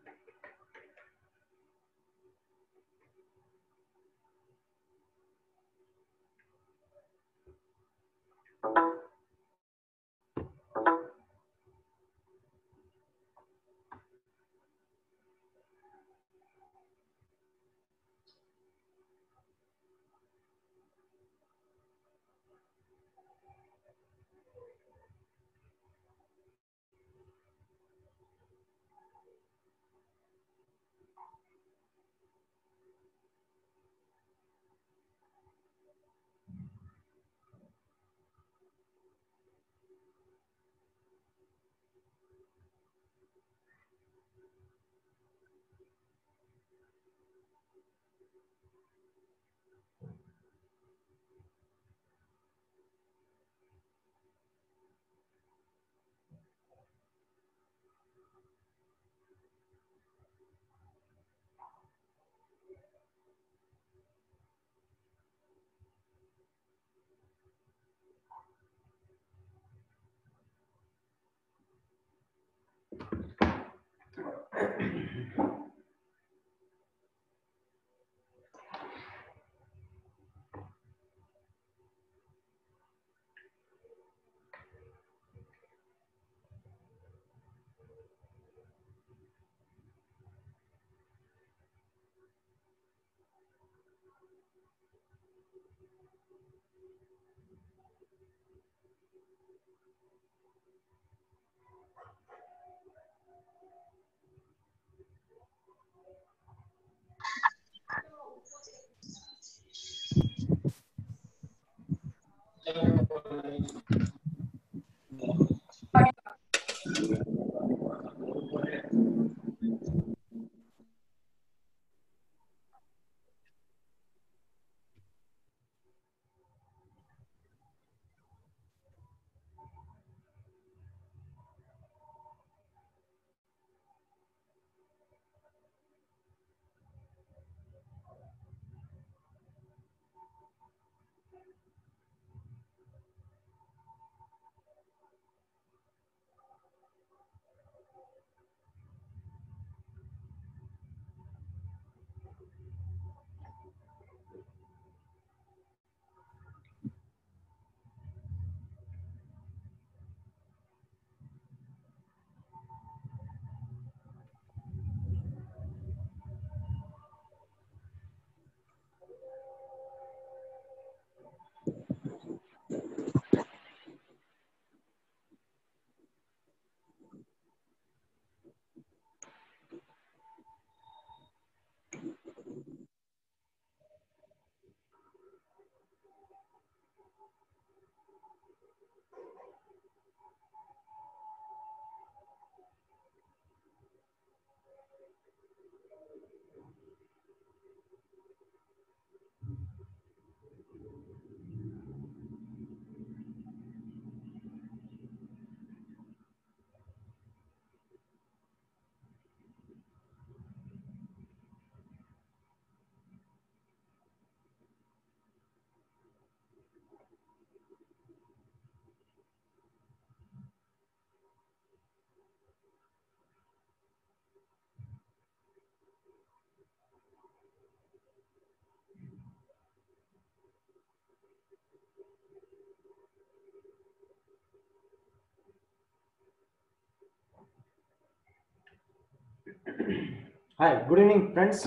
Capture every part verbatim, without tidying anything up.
Hi, good evening, friends.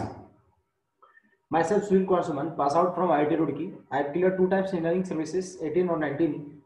Myself, Sunil Kumar Suman, pass out from I I T Roorkee. I have cleared two times engineering services, eighteen or nineteen.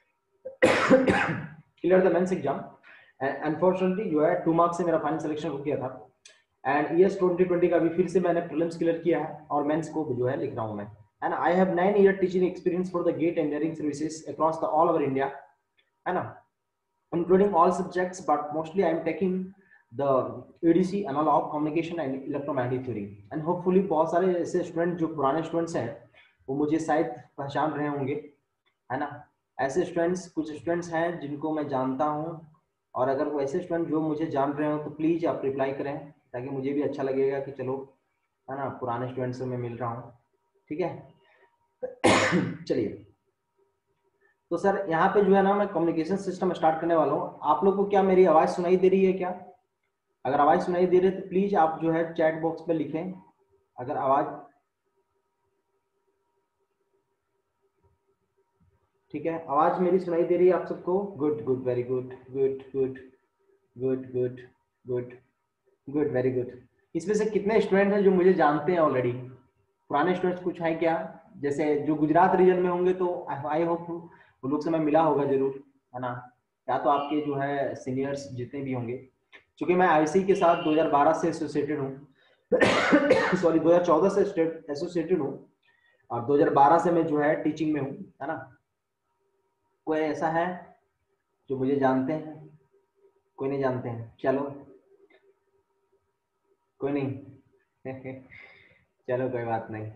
Cleared the men's exam. And unfortunately, जो है two marks से मेरा final selection हो गया था. And years twenty twenty का भी फिर से मैंने prelims clear किया है और men's को जो है लिख रहा हूँ मैं. And I have nine year teaching experience for the GATE engineering services across the all over India, है ना, including all subjects, but mostly I am taking the A D C, analog communication and electromagnetic theory. And hopefully बहुत सारे ऐसे student जो पुराने students हैं वो मुझे शायद पहचान रहे होंगे, है ना. ऐसे स्टूडेंट्स, कुछ स्टूडेंट्स हैं जिनको मैं जानता हूं, और अगर वो ऐसे स्टूडेंट जो मुझे जान रहे हो तो प्लीज आप रिप्लाई करें, ताकि मुझे भी अच्छा लगेगा कि चलो, है ना, पुराने स्टूडेंट्स से मैं मिल रहा हूँ. ठीक है. चलिए, तो सर यहाँ पे जो है ना मैं कम्युनिकेशन सिस्टम स्टार्ट करने वाला हूँ. आप लोग को क्या मेरी आवाज सुनाई दे रही है क्या? अगर आवाज सुनाई दे रही है तो प्लीज आप जो है चैट बॉक्स पे लिखें अगर आवाज, ठीक है, आवाज मेरी सुनाई दे रही है आप सबको? Good good, very good, good good good good good good, very good. इसमें से कितने स्टूडेंट हैं जो मुझे जानते हैं ऑलरेडी? पुराने स्टूडेंट्स कुछ हैं क्या? जैसे जो गुजरात रीजन में होंगे तो आई होप वो लोग से मैं मिला होगा जरूर, है ना? या तो आपके जो है सीनियर्स जितने भी होंगे, क्योंकि मैं आईसी के साथ दो हज़ार बारह से एसोसिएटेड हूँ सॉरी दो हज़ार चौदह से एसोसिएटेड हूँ, और दो हज़ार बारह से मैं जो है टीचिंग में हूँ, है ना? कोई ऐसा है जो मुझे जानते हैं? कोई नहीं जानते हैं? चलो कोई नहीं चलो कोई बात नहीं।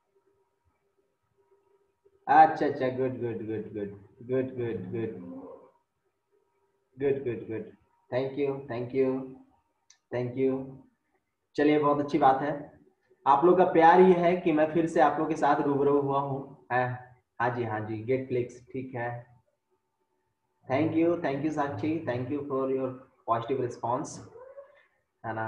अच्छा अच्छा, good good good good good good good good good good, thank you thank you thank you. चलिए बहुत अच्छी बात है, आप लोग का प्यार ये है कि मैं फिर से आप लोग के साथ रूबरू हुआ हूँ, है? हाँ जी हाँ जी, गेट फ्लिक्स, ठीक है। Thank you thank you Sakshi, thank you for your positive response, है ना?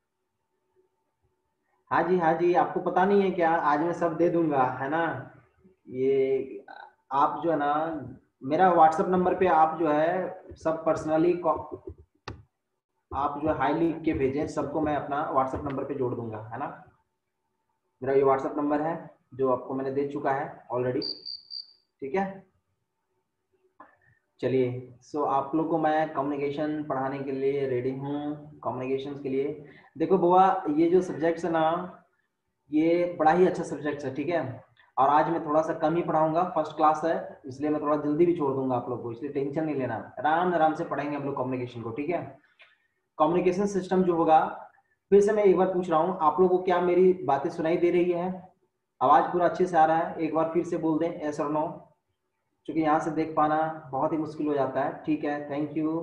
हाँ जी हाँ जी, आपको पता नहीं है क्या, आज मैं सब दे दूंगा, है ना? ये आप जो है ना, मेरा व्हाट्सएप नंबर पे आप जो है सब पर्सनली आप जो है हाई लिख के भेजें सबको, मैं अपना व्हाट्सएप नंबर पे जोड़ दूंगा, है ना? मेरा ये व्हाट्सएप नंबर है जो आपको मैंने दे चुका है ऑलरेडी, ठीक है? चलिए, सो आप लोग को मैं कम्युनिकेशन पढ़ाने के लिए रेडी हूँ, कम्युनिकेशन के लिए। देखो बुआ, ये जो सब्जेक्ट्स है ना, ये बड़ा ही अच्छा सब्जेक्ट है, ठीक है? और आज मैं थोड़ा सा कम ही पढ़ाऊंगा, फर्स्ट क्लास है इसलिए मैं थोड़ा जल्दी भी छोड़ दूंगा आप लोग को, इसलिए टेंशन नहीं लेना, आराम आराम से पढ़ेंगे हम लोग कम्युनिकेशन को, ठीक है? कम्युनिकेशन सिस्टम जो होगा, फिर से मैं एक बार पूछ रहा हूँ, आप लोगों को क्या मेरी बातें सुनाई दे रही है? आवाज पूरा अच्छे से आ रहा है? एक बार फिर से बोल दें यस और नो, क्योंकि यहाँ से देख पाना बहुत ही मुश्किल हो जाता है, ठीक है? थैंक यू,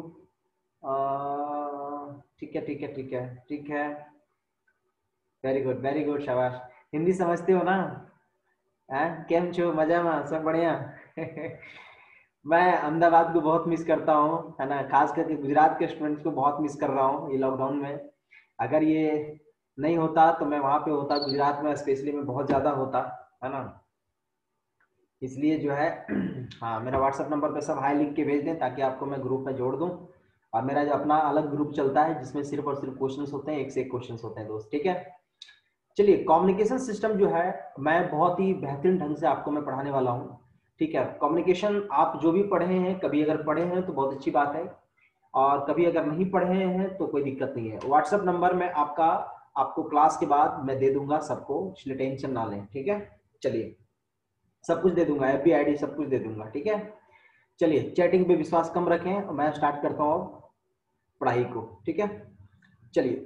ठीक है ठीक है ठीक है ठीक है, वेरी गुड वेरी गुड, शाबाश। हिंदी समझते हो ना? हैं, केम छो, मजा में सब बढ़िया मैं अहमदाबाद को बहुत मिस करता हूँ, है ना? खास करके गुजरात के स्टूडेंट्स को बहुत मिस कर रहा हूँ ये लॉकडाउन में। अगर ये नहीं होता तो मैं वहां पे होता, गुजरात में स्पेशली में बहुत ज्यादा होता, है ना? इसलिए जो है हाँ, मेरा व्हाट्सएप नंबर पे सब हाई लिख के भेज दें ताकि आपको मैं ग्रुप में जोड़ दूं। और मेरा जो अपना अलग ग्रुप चलता है जिसमें सिर्फ और सिर्फ क्वेश्चंस होते हैं, एक से एक क्वेश्चंस होते हैं दोस्त, ठीक है? चलिए, कम्युनिकेशन सिस्टम जो है मैं बहुत ही बेहतरीन ढंग से आपको मैं पढ़ाने वाला हूँ, ठीक है? कम्युनिकेशन आप जो भी पढ़े हैं, कभी अगर पढ़े हैं तो बहुत अच्छी बात है, और कभी अगर नहीं पढ़े हैं तो कोई दिक्कत नहीं है। व्हाट्सएप नंबर में आपका आपको क्लास के बाद मैं दे दूंगा सबको, इसलिए टेंशन ना लें, ठीक है? चलिए, सब कुछ दे दूंगा, एफ बी आई डी सब कुछ दे दूंगा, ठीक है? चलिए, चैटिंग पे विश्वास कम रखें और मैं स्टार्ट करता हूँ पढ़ाई को, ठीक है? चलिए,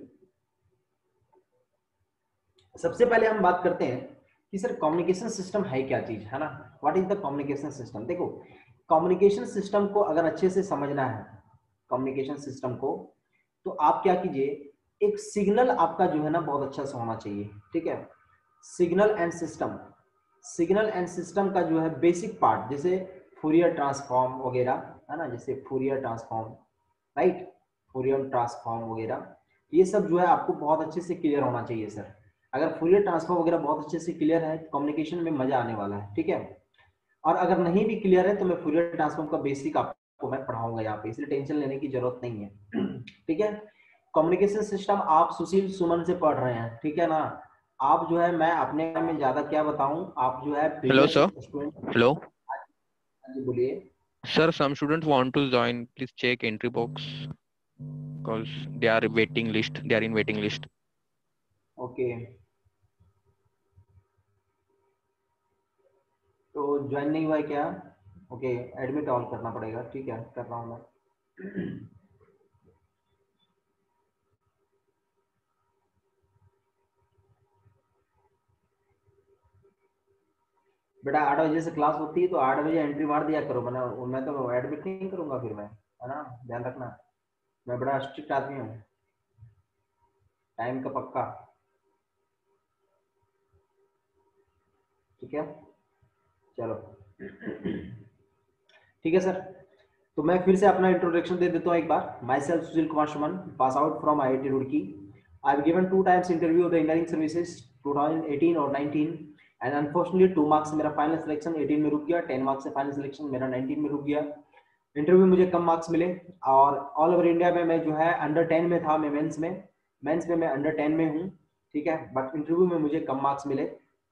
सबसे पहले हम बात करते हैं कि सर कम्युनिकेशन सिस्टम है क्या चीज, है ना? What is the communication system? देखो, कम्युनिकेशन सिस्टम को अगर अच्छे से समझना है, कम्युनिकेशन सिस्टम को, तो आप क्या कीजिए, एक सिग्नल आपका जो है ना बहुत अच्छा सा होना चाहिए, ठीक है? Signal and system, signal and system का जो है बेसिक पार्ट, जैसे फूरियर ट्रांसफॉर्म वगैरह, है ना? जैसे Fourier transform, right, Fourier transform वगैरह, ये सब जो है आपको बहुत अच्छे से क्लियर होना चाहिए सर। अगर फूरियर ट्रांसफॉर्म वगैरह बहुत अच्छे से क्लियर है तो कम्युनिकेशन में मजा आने वाला है, ठीक है? और अगर नहीं भी क्लियर है तो मैं फूरियर ट्रांसफॉर्म का बेसिक आपको मैं पढ़ाऊंगा यहाँ पे, इसलिए टेंशन लेने की जरूरत नहीं है ठीक है? कम्युनिकेशन सिस्टम आप सुशील सुमन से पढ़ रहे हैं, ठीक है ना? आप जो है, मैं अपने बारे में ज्यादा क्या बताऊं, आप जो है Hello, previous sir. Student. Hello. जी बोलिए। Sir, some students want to join. Please check entry box because they are waiting list. They are in waiting list. Okay, तो ज्वाइन नहीं हुआ है क्या? ओके, एडमिट ऑल करना पड़ेगा, ठीक है, कर रहा हूँ मैं बेटा आठ बजे से क्लास होती है तो आठ बजे एंट्री मार दिया करो, मैं मैं तो एडमिट नहीं करूंगा फिर मैं, है ना? ध्यान रखना, मैं बड़ा स्ट्रिक्ट आदमी हूँ, टाइम का पक्का, ठीक है? चलो ठीक है सर, तो मैं फिर से अपना इंट्रोडक्शन दे देता हूँ एक बार। Myself Sushil Kumar Suman, pass out from I I T Roorkee. I have given two times interview of the engineering services two thousand eighteen और nineteen, and unfortunately two marks से मेरा फाइनल सिलेक्शन एटीन में रुक गया, टेन मार्क्स से final selection मेरा nineteen में रुक गया। इंटरव्यू में मुझे कम मार्क्स मिले और ऑल ओवर इंडिया में मैं जो है अंडर टेन में था। मैं मेंस में मेंस में मैं अंडर टेन में हूँ, ठीक है, बट इंटरव्यू में मुझे कम मार्क्स मिले।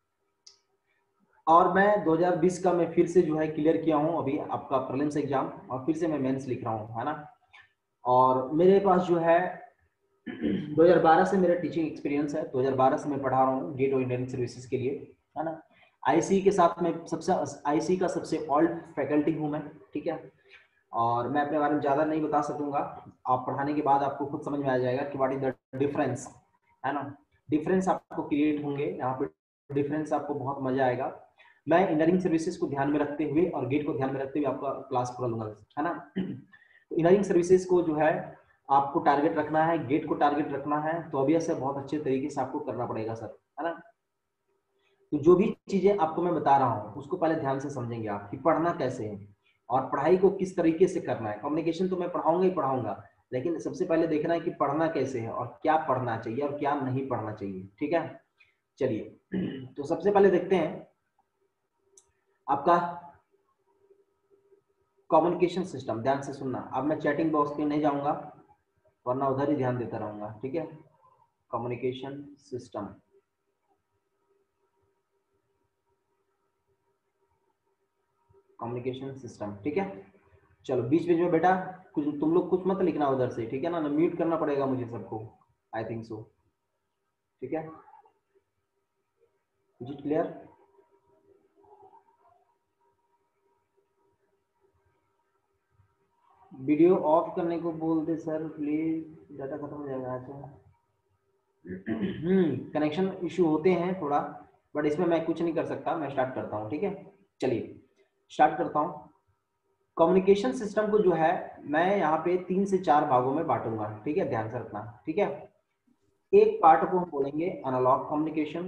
और मैं दो हज़ार बीस का मैं फिर से जो है क्लियर किया हूँ अभी आपका प्रीलिम्स एग्जाम, और फिर से मैं मेंस लिख रहा हूँ, है ना। और मेरे पास जो है दो हज़ार बारह से मेरा टीचिंग एक्सपीरियंस है। दो हज़ार बारह से मैं पढ़ा रहा हूँ गेट और इंजीनियरिंग सर्विसेज के लिए, है ना। आईसी के साथ मैं सबसे आईसी का सबसे ओल्ड फैकल्टी हूँ मैं, ठीक है। और मैं अपने बारे में ज़्यादा नहीं बता सकूंगा, आप पढ़ाने के बाद आपको खुद समझ में आ जाएगा कि व्हाट इज द डिफरेंस, है ना। डिफरेंस आपको क्रिएट होंगे यहाँ पे, डिफरेंस आपको बहुत मजा आएगा। मैं इंजीनियरिंग सर्विसेज को ध्यान में रखते हुए और गेट को ध्यान में रखते हुए आपका क्लास पूरा लूंगा, है ना। इंजीनियरिंग सर्विसेज को जो है आपको टारगेट रखना है, गेट को टारगेट रखना है, तो अभी ऐसे बहुत अच्छे तरीके से आपको करना पड़ेगा सर, है ना। तो जो भी चीजें आपको मैं बता रहा हूँ उसको पहले ध्यान से समझेंगे आप कि पढ़ना कैसे है और पढ़ाई को किस तरीके से करना है। कम्युनिकेशन तो मैं पढ़ाऊंगा ही पढ़ाऊंगा, लेकिन सबसे पहले देखना है कि पढ़ना कैसे है और क्या पढ़ना चाहिए और क्या नहीं पढ़ना चाहिए, ठीक है। चलिए, तो सबसे पहले देखते हैं आपका कम्युनिकेशन सिस्टम। ध्यान से सुनना, अब मैं चैटिंग बॉक्स पे नहीं जाऊंगा वरना उधर ही ध्यान देता रहूंगा, ठीक है। कम्युनिकेशन सिस्टम, कम्युनिकेशन सिस्टम, ठीक है। चलो बीच बीच में बेटा कुछ तुम लोग कुछ मत लिखना उधर से, ठीक है ना, म्यूट करना पड़ेगा मुझे सबको, आई थिंक सो, ठीक है। Is it clear? Video off करने को बोल दे सर प्लीज, डाटा खत्म हो जाएगा। अच्छा, हम्म कनेक्शन इशू होते हैं थोड़ा, बट इसमें मैं कुछ नहीं कर सकता। मैं स्टार्ट करता हूँ, ठीक है। चलिए स्टार्ट करता हूँ। कम्युनिकेशन सिस्टम को जो है मैं यहाँ पे तीन से चार भागों में बांटूंगा, ठीक है, ध्यान से रखना, ठीक है। एक पार्ट को हम बोलेंगे एनालॉग कम्युनिकेशन,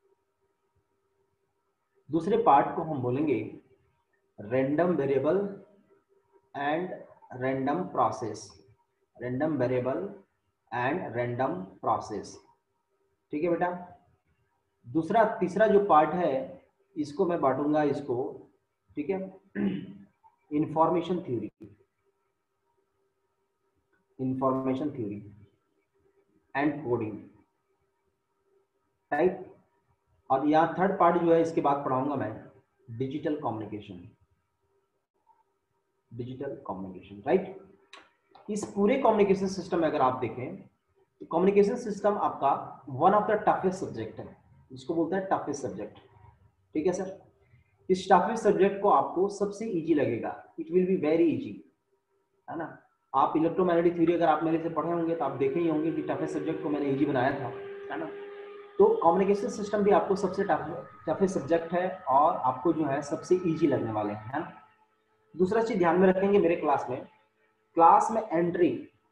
दूसरे पार्ट को हम बोलेंगे random variable and random process, random variable and random process, ठीक है बेटा। दूसरा तीसरा जो पार्ट है इसको मैं बांटूंगा इसको, ठीक है, information theory, information theory and coding, right. और यहाँ थर्ड पार्ट जो है इसके बाद पढ़ाऊंगा मैं digital communication, digital communication, right. इस पूरे कम्युनिकेशन सिस्टम में अगर आप देखें तो कम्युनिकेशन सिस्टम आपका one of the toughest subject है, जिसको बोलते हैं टफेस्ट सब्जेक्ट, ठीक है सर। इस टफेस्ट सब्जेक्ट को आपको सबसे इजी लगेगा, it will be very easy, है ना। आप इलेक्ट्रोमैग्नेटिक थ्योरी अगर आप मेरे से पढ़े होंगे तो आप देखे ही होंगे कि टफेस्ट सब्जेक्ट को मैंने इजी बनाया था, है ना। तो कम्युनिकेशन सिस्टम भी आपको सबसे टफेस्ट सब्जेक्ट है और आपको जो है सबसे इजी लगने वाले हैं, है ना। दूसरा चीज ध्यान में रखेंगे मेरे क्लास में, क्लास में एंट्री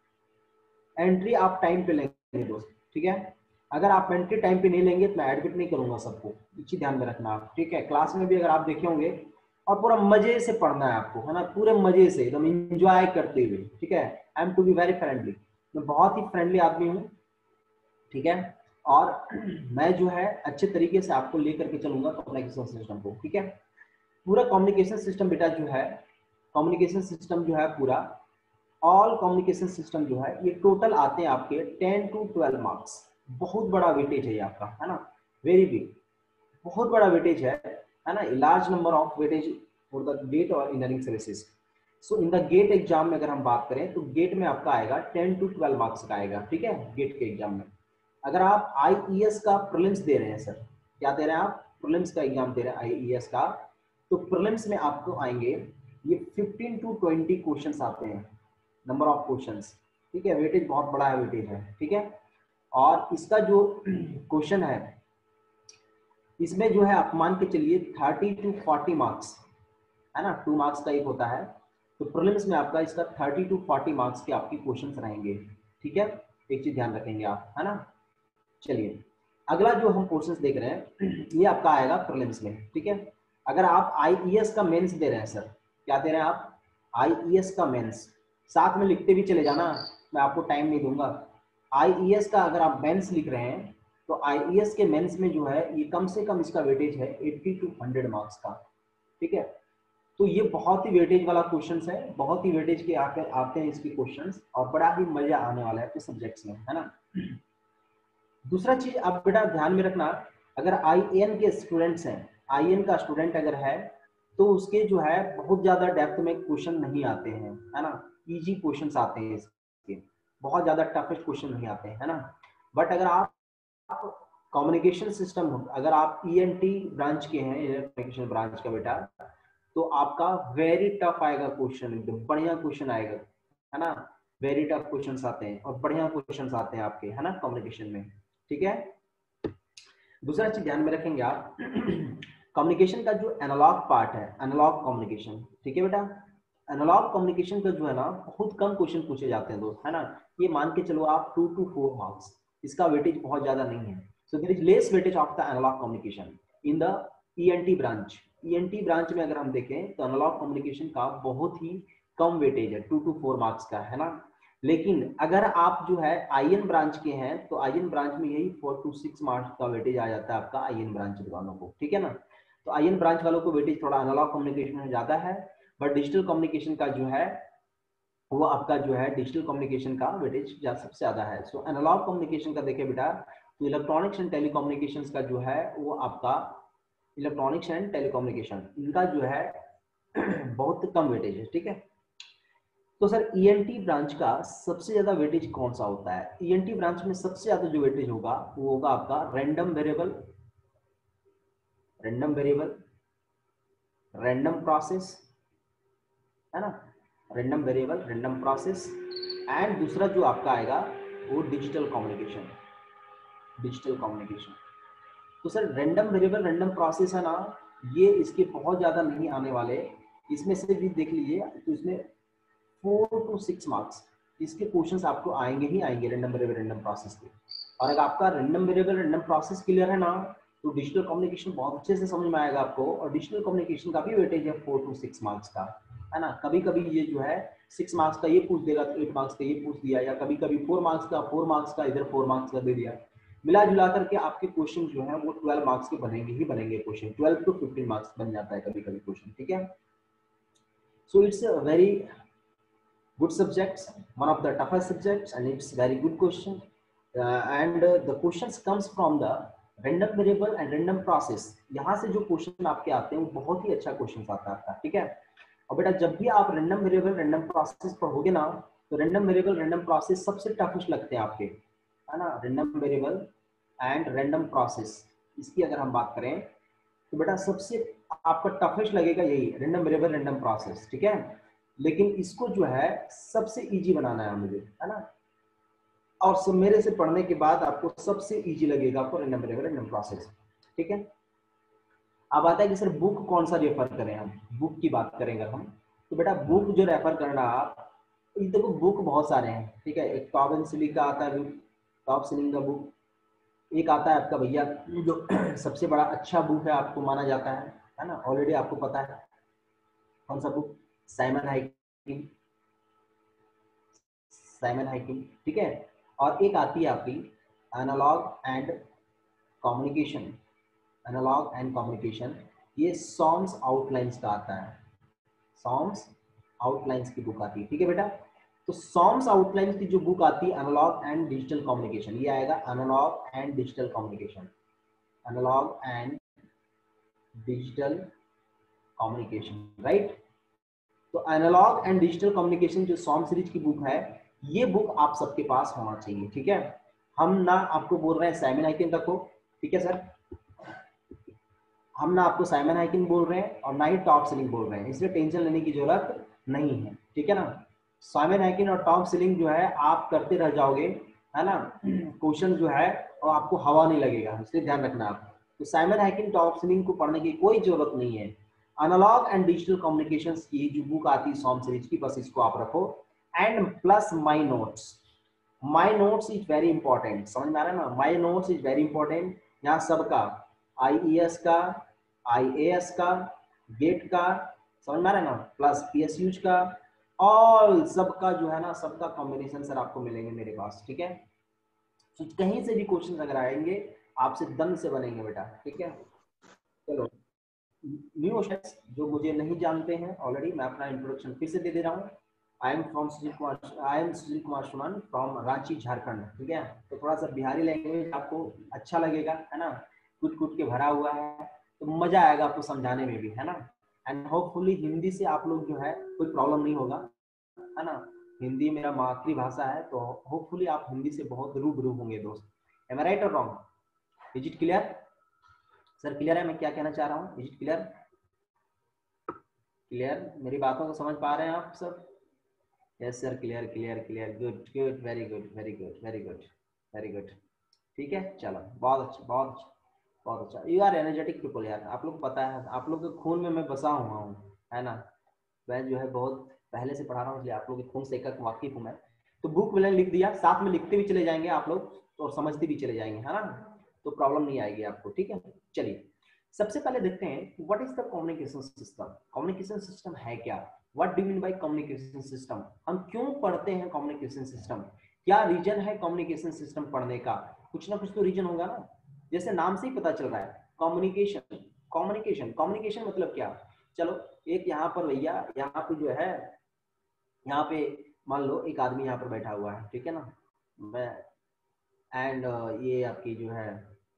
एंट्री आप टाइम पे लेंगे दोस्त, ठीक है। अगर आप एंट्री टाइम पे नहीं लेंगे तो मैं एडमिट नहीं करूंगा सबको, ये चीज ध्यान में रखना आप, ठीक है। क्लास में भी अगर आप देखे होंगे और पूरा मजे से पढ़ना है आपको, है ना, पूरे मजे से एकदम एंजॉय करते हुए, ठीक है। I am to be very friendly, मैं बहुत ही फ्रेंडली आदमी हूँ, ठीक है। और मैं जो है अच्छे तरीके से आपको लेकर के चलूंगा कम्युनिकेशन सिस्टम को, ठीक है। पूरा कम्युनिकेशन सिस्टम बेटा जो है, कम्युनिकेशन सिस्टम जो है पूरा ऑल कम्युनिकेशन सिस्टम जो है ये टोटल आते हैं आपके टेन टू ट्वेल्व मार्क्स। बहुत बड़ा वेटेज है ये आपका, है ना, वेरी बिग, बहुत बड़ा वेटेज है, है ना। Large number of weightage for the GATE और engineering services. So in the GATE exam में अगर हम बात करें तो गेट में आपका आएगा टेन टू ट्वेल्व मार्क्स का आएगा, ठीक है, गेट के एग्जाम में। अगर आप आई ई एस का प्रीलिम्स दे रहे हैं सर, क्या दे रहे हैं आप, प्रीलिम्स का एग्जाम दे रहे हैं आई ई एस का, तो प्रीलिम्स में आपको आएंगे ये फिफ्टीन टू ट्वेंटी क्वेश्चंस आते हैं, नंबर ऑफ क्वेश्चंस, ठीक है। वेटेज बहुत बड़ा है, वेटेज है, ठीक है। और इसका जो क्वेश्चन है इसमें जो है आप मान के चलिए थर्टी टू फोर्टी मार्क्स, है ना, टू मार्क्स का एक होता है, तो प्रीलिम्स में आपका इसका थर्टी टू फोर्टी मार्क्स के आपके क्वेश्चंस रहेंगे, ठीक है। एक चीज ध्यान रखेंगे आप, है ना। चलिए अगला जो हम क्वेश्चंस देख रहे हैं ये आपका आएगा प्रीलिम्स में, ठीक है। अगर आप आई ई एस का मेंस दे रहे हैं सर, क्या दे रहे हैं आप, आईईएस का मेंस, साथ में लिखते भी चले जाना, मैं आपको टाइम नहीं दूंगा। आईईएस का अगर आप मेंस लिख रहे हैं तो आईईएस के मेंस में जो है ये कम से कम इसका वेटेज है अस्सी टू हंड्रेड मार्क्स का, ठीक है। तो ये बहुत ही वेटेज वाला क्वेश्चन है, बहुत ही वेटेज के आकर आते हैं इसके क्वेश्चंस, और बड़ा ही मजा आने वाला है आपके सब्जेक्ट्स में, है ना। दूसरा चीज आप बेटा ध्यान में रखना, अगर आईएन के स्टूडेंट्स हैं, आईएन का स्टूडेंट अगर है तो उसके जो है बहुत ज्यादा डेप्थ में क्वेश्चन नहीं आते हैं, है ना, इजी क्वेश्चंस आते हैं इसके, बहुत ज्यादा टफेस्ट क्वेश्चन नहीं आते हैं, है ना। बट अगर आप कम्युनिकेशन सिस्टम, अगर आप ईएनटी ब्रांच के हैं, कम्युनिकेशन ब्रांच का बेटा, तो आपका वेरी टफ आएगा क्वेश्चन, एकदम बढ़िया क्वेश्चन आएगा, है ना, वेरी टफ क्वेश्चंस आते हैं और बढ़िया क्वेश्चंस आते हैं आपके, है ना, कम्युनिकेशन में, ठीक है। दूसरा चीज ध्यान में रखेंगे आप कम्युनिकेशन का जो एनालॉग पार्ट है, एनालॉग कम्युनिकेशन, ठीक है बेटा, एनालॉग कम्युनिकेशन का जो है ना बहुत कम क्वेश्चन पूछे जाते हैं दोस्त, है ना, ये मान के चलो आप टू टू फोर मार्क्स, इसका वेटेज बहुत ज्यादा नहीं है। So there is less weightage of the analog communication in the ENT branch. ENT branch में अगर हम देखें तो एनालॉग कम्युनिकेशन का बहुत ही कम वेटेज है, टू टू फोर मार्क्स का, है ना। लेकिन अगर आप जो है आईएन ब्रांच के हैं तो आईएन ब्रांच में यही फोर टू सिक्स मार्क्स का वेटेज आ जाता है आपका आईएन ब्रांच वालों को, ठीक है ना। तो आईएन ब्रांच वालों को वेटेज थोड़ा एनालॉग कम्युनिकेशन में ज्यादा है, बट डिजिटल कम्युनिकेशन का जो है वो आपका जो है डिजिटल कम्युनिकेशन का वेटेज सबसे ज्यादा है। सो एनालॉग कम्युनिकेशन का देखें बेटा तो इलेक्ट्रॉनिक्स एंड टेलीकम्युनिकेशन का जो है वो आपका इलेक्ट्रॉनिक्स एंड टेलीकम्युनिकेशन इनका जो है बहुत कम वेटेज है, ठीक है। तो सर ईएनटी ब्रांच का सबसे ज्यादा वेटेज कौन सा होता है? ईएनटी ब्रांच में सबसे ज्यादा जो वेटेज होगा वो होगा आपका random variable, random variable, random process, है ना, random variable, random process, and दूसरा जो आपका आएगा वो डिजिटल कम्युनिकेशन, डिजिटल कम्युनिकेशन। तो sir random variable, random process है ना, ये इसके बहुत ज्यादा नहीं आने वाले, इसमें से भी देख लीजिए तो इसमें फोर टू सिक्स मार्क्स इसके क्वेश्चंस आपको आएंगे ही आएंगे रैंडम वेरिएबल, रैंडम प्रोसेस के। और अगर आपका random variable, random process clear है ना तो डिजिटल कम्युनिकेशन बहुत अच्छे से समझ में आएगा आपको, और डिजिटल कम्युनिकेशन का भी वेटेज है फोर टू सिक्स मार्क्स का, है ना। कभी कभी ये जो है सिक्स मार्क्स का ये पूछ देगा तो एट मार्क्स का ये पूछ दिया, या कभी कभी फोर मार्क्स का फोर मार्क्स का इधर फोर मार्क्स का दे दिया, मिला जुला करके आपके क्वेश्चन जो है वो ट्वेल्व मार्क्स के बनेंगे ही बनेंगे, question twelve to fifteen marks बन जाता है कभी कभी क्वेश्चन, ठीक है। So it's a very good subjects, one of the toughest subjects, and it's very good question, uh, and uh, the questions comes from the random variable and random process। यहाँ से जो क्वेश्चन आपके आते हैं वो बहुत ही अच्छा क्वेश्चन आता है, ठीक है। और बेटा जब भी आप रैंडम वेरिएबल, रैंडम प्रोसेस पढ़ोगे ना तो रैंडम वेरिएबल, रैंडम प्रोसेस सबसे टफेस्ट लगते हैं आपके, है ना, random variable and random process, इसकी अगर हम बात करें तो बेटा सबसे आपका टफेस्ट लगेगा यही रैंडम वेरिएबल, रैंडम प्रोसेस, ठीक है। लेकिन इसको जो है सबसे इजी बनाना है मुझे, है ना, और सब मेरे से पढ़ने के बाद आपको सबसे इजी लगेगा आपको रैंडम वेरिएबल, रैंडम प्रोसेस, ठीक है। अब आता है कि सर बुक कौन सा रेफर करें, हम बुक की बात करेंगे हम तो बेटा बुक जो रेफर करना आप, देखो बुक बहुत सारे हैं, ठीक है। एक टॉप एंड सिलिंग का आता है, टॉप सिलिंग का बुक, एक आता है आपका भैया जो सबसे बड़ा अच्छा बुक है आपको माना जाता है है ना, ऑलरेडी आपको पता है कौन सा book, Simon Haykin, Simon Haykin, ठीक है। और एक आती है आपकी analog and communication, analog and communication, ये सॉम्स आउटलाइंस का आता है, सॉम्स आउटलाइंस की बुक आती है, ठीक है बेटा। तो सॉम्स आउटलाइंस की जो बुक आती है एनालॉग एंड डिजिटल कम्युनिकेशन, ये आएगा analog and digital communication, analog and digital communication, right. तो एनालॉग एंड डिजिटल कम्युनिकेशन जो सॉम सीरीज की बुक है, ये बुक आप सबके पास होना चाहिए, ठीक है। हम ना आपको बोल रहे हैं साइमन हाइकिंग रखो, ठीक है सर, हम ना आपको साइमन हाइकिंग बोल रहे हैं और ना ही टॉप सीलिंग बोल रहे हैं, इसलिए टेंशन लेने की जरूरत नहीं है, ठीक है ना। साइमन हाइकिंग और टॉप सीलिंग जो है आप करते रह जाओगे, है ना, क्वेश्चन जो है और आपको हवा नहीं लगेगा, इसलिए ध्यान रखना आप। तो साइमन हाइकिंग, टॉप सीलिंग को पढ़ने की कोई जरूरत नहीं है। एनालॉग एंड डिजिटल कम्युनिकेशंस की जो बुक आती है सॉम सीरीज की, बस इसको आप रखो, and plus my notes, my notes is very important, समझ में आ रहा है ना, my notes is very important. यहाँ सबका आईईएस का, आईएएस का, गेट का, समझ में आ रहा है ना, प्लस पीएसयूज का ऑल सबका जो है ना सबका कॉम्बिनेशन सर आपको मिलेंगे मेरे पास, ठीक है। तो कहीं से भी क्वेश्चन अगर आएंगे आपसे दम से बनेंगे बेटा, ठीक है। चलो न्यू जो मुझे नहीं जानते हैं ऑलरेडी, मैं अपना इंट्रोडक्शन फिर से दे दे रहा हूँ। I am from Sujit Kumar, I am Sujit Kumar Suman from Ranchi Jharkhand, ठीक है। तो थोड़ा सा बिहारी लैंग्वेज आपको अच्छा लगेगा, है ना, कुछ कुछ के भरा हुआ है, तो मजा आएगा आपको समझाने में भी, है ना। एंड होपफुली हिंदी से आप लोग जो है कोई प्रॉब्लम नहीं होगा, है ना। हिंदी मेरा मातृभाषा है, तो होपफुली आप हिंदी से बहुत रूबरू होंगे दोस्त। एम आई राइट और wrong? Is it clear sir? Clear है मैं क्या कहना चाह रहा हूँ? Is it clear? क्लियर? मेरी बातों को समझ पा रहे हैं आप सब? Yes sir, clear clear clear, good good, very good very good very good very good, ठीक है। चलो बहुत अच्छा बहुत अच्छा बहुत अच्छा। यू आर एनर्जेटिक पीपल यार, आप लोग पता है, आप लोग के खून में मैं बसा हुआ हूँ, है ना। मैं जो है बहुत पहले से पढ़ा रहा हूँ, इसलिए आप लोग के खून से एक वाकिफ हूँ मैं। तो बुक मैंने लिख दिया, साथ में लिखते भी चले जाएंगे आप लोग और समझते भी चले जाएंगे, है ना, तो प्रॉब्लम नहीं आएगी आपको, ठीक है। चलिए सबसे पहले देखते हैं what is the communication system. Communication system है क्या? What do mean by communication system? हम क्यों पढ़ते हैं कम्युनिकेशन सिस्टम? क्या रीजन है कम्युनिकेशन सिस्टम पढ़ने का? कुछ ना कुछ तो रीजन होगा ना, जैसे नाम से ही पता चल रहा है कम्युनिकेशन। कम्युनिकेशन कम्युनिकेशन मतलब क्या? चलो एक यहाँ पर भैया, यहाँ पे जो है, यहाँ पे मान लो एक आदमी यहाँ पर बैठा हुआ है, ठीक है ना, मैं एंड uh, ये आपकी जो है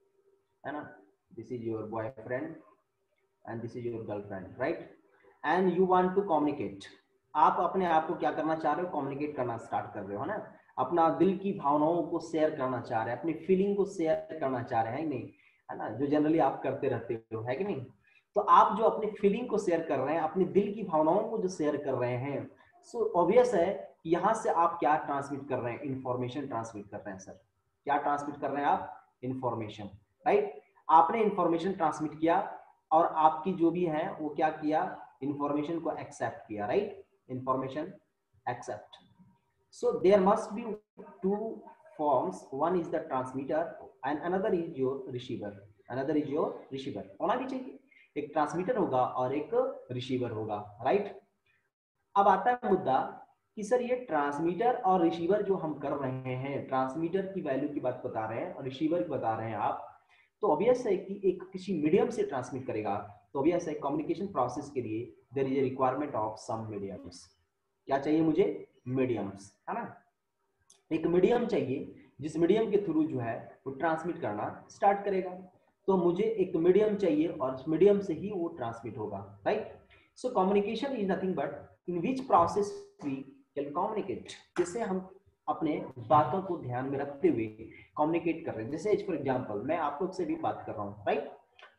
है ना, this is your boyfriend and this is your girlfriend, right. And you want to communicate, आप अपने आप को क्या करना चाह रहे हो? कम्युनिकेट करना स्टार्ट कर रहे हो, है ना। अपना दिल की भावनाओं को शेयर करना चाह रहे हैं, अपनी फीलिंग को शेयर करना चाह रहे हैं, नहीं, है ना, जो जनरली आप करते रहते हो, है कि नहीं। तो आप जो अपनी फीलिंग को शेयर कर रहे हैं, अपने दिल की भावनाओं को जो शेयर कर रहे हैं, सो ऑब्वियस है यहाँ से आप क्या ट्रांसमिट कर रहे हैं? इंफॉर्मेशन ट्रांसमिट कर रहे हैं सर। क्या ट्रांसमिट कर रहे हैं आप? Information, right. आपने इंफॉर्मेशन ट्रांसमिट किया और आपकी जो भी है वो क्या किया? इंफॉर्मेशन को एक्सेप्ट किया, right. Information accept, so there must be two forms, one is the transmitter and another is your receiver, another is your receiver होना भी चाहिए, एक ट्रांसमीटर होगा और एक रिसीवर होगा, राइट। अब आता है मुद्दा कि सर ये ट्रांसमीटर और रिसीवर जो हम कर रहे हैं, ट्रांसमीटर की वैल्यू की बात बता रहे हैं और रिसीवर की बता रहे हैं आप, तो ऑब्वियस है कि एक किसी मीडियम से ट्रांसमिट करेगा, तो ऑब्वियस है कम्युनिकेशन प्रोसेस के लिए there is a requirement of some mediums. क्या चाहिए मुझे? मीडियम्स, है ना। एक मीडियम चाहिए जिस मीडियम के थ्रू जो है वो ट्रांसमिट करना स्टार्ट करेगा, तो मुझे एक मीडियम चाहिए और उस मीडियम से ही वो ट्रांसमिट होगा, right. So communication is nothing but in which process we can communicate, जिससे हम अपने बातों को ध्यान में रखते हुए कम्युनिकेट कर रहे हैं। जैसे फॉर एग्जांपल मैं आप लोग से भी बात कर रहा हूँ, राइट,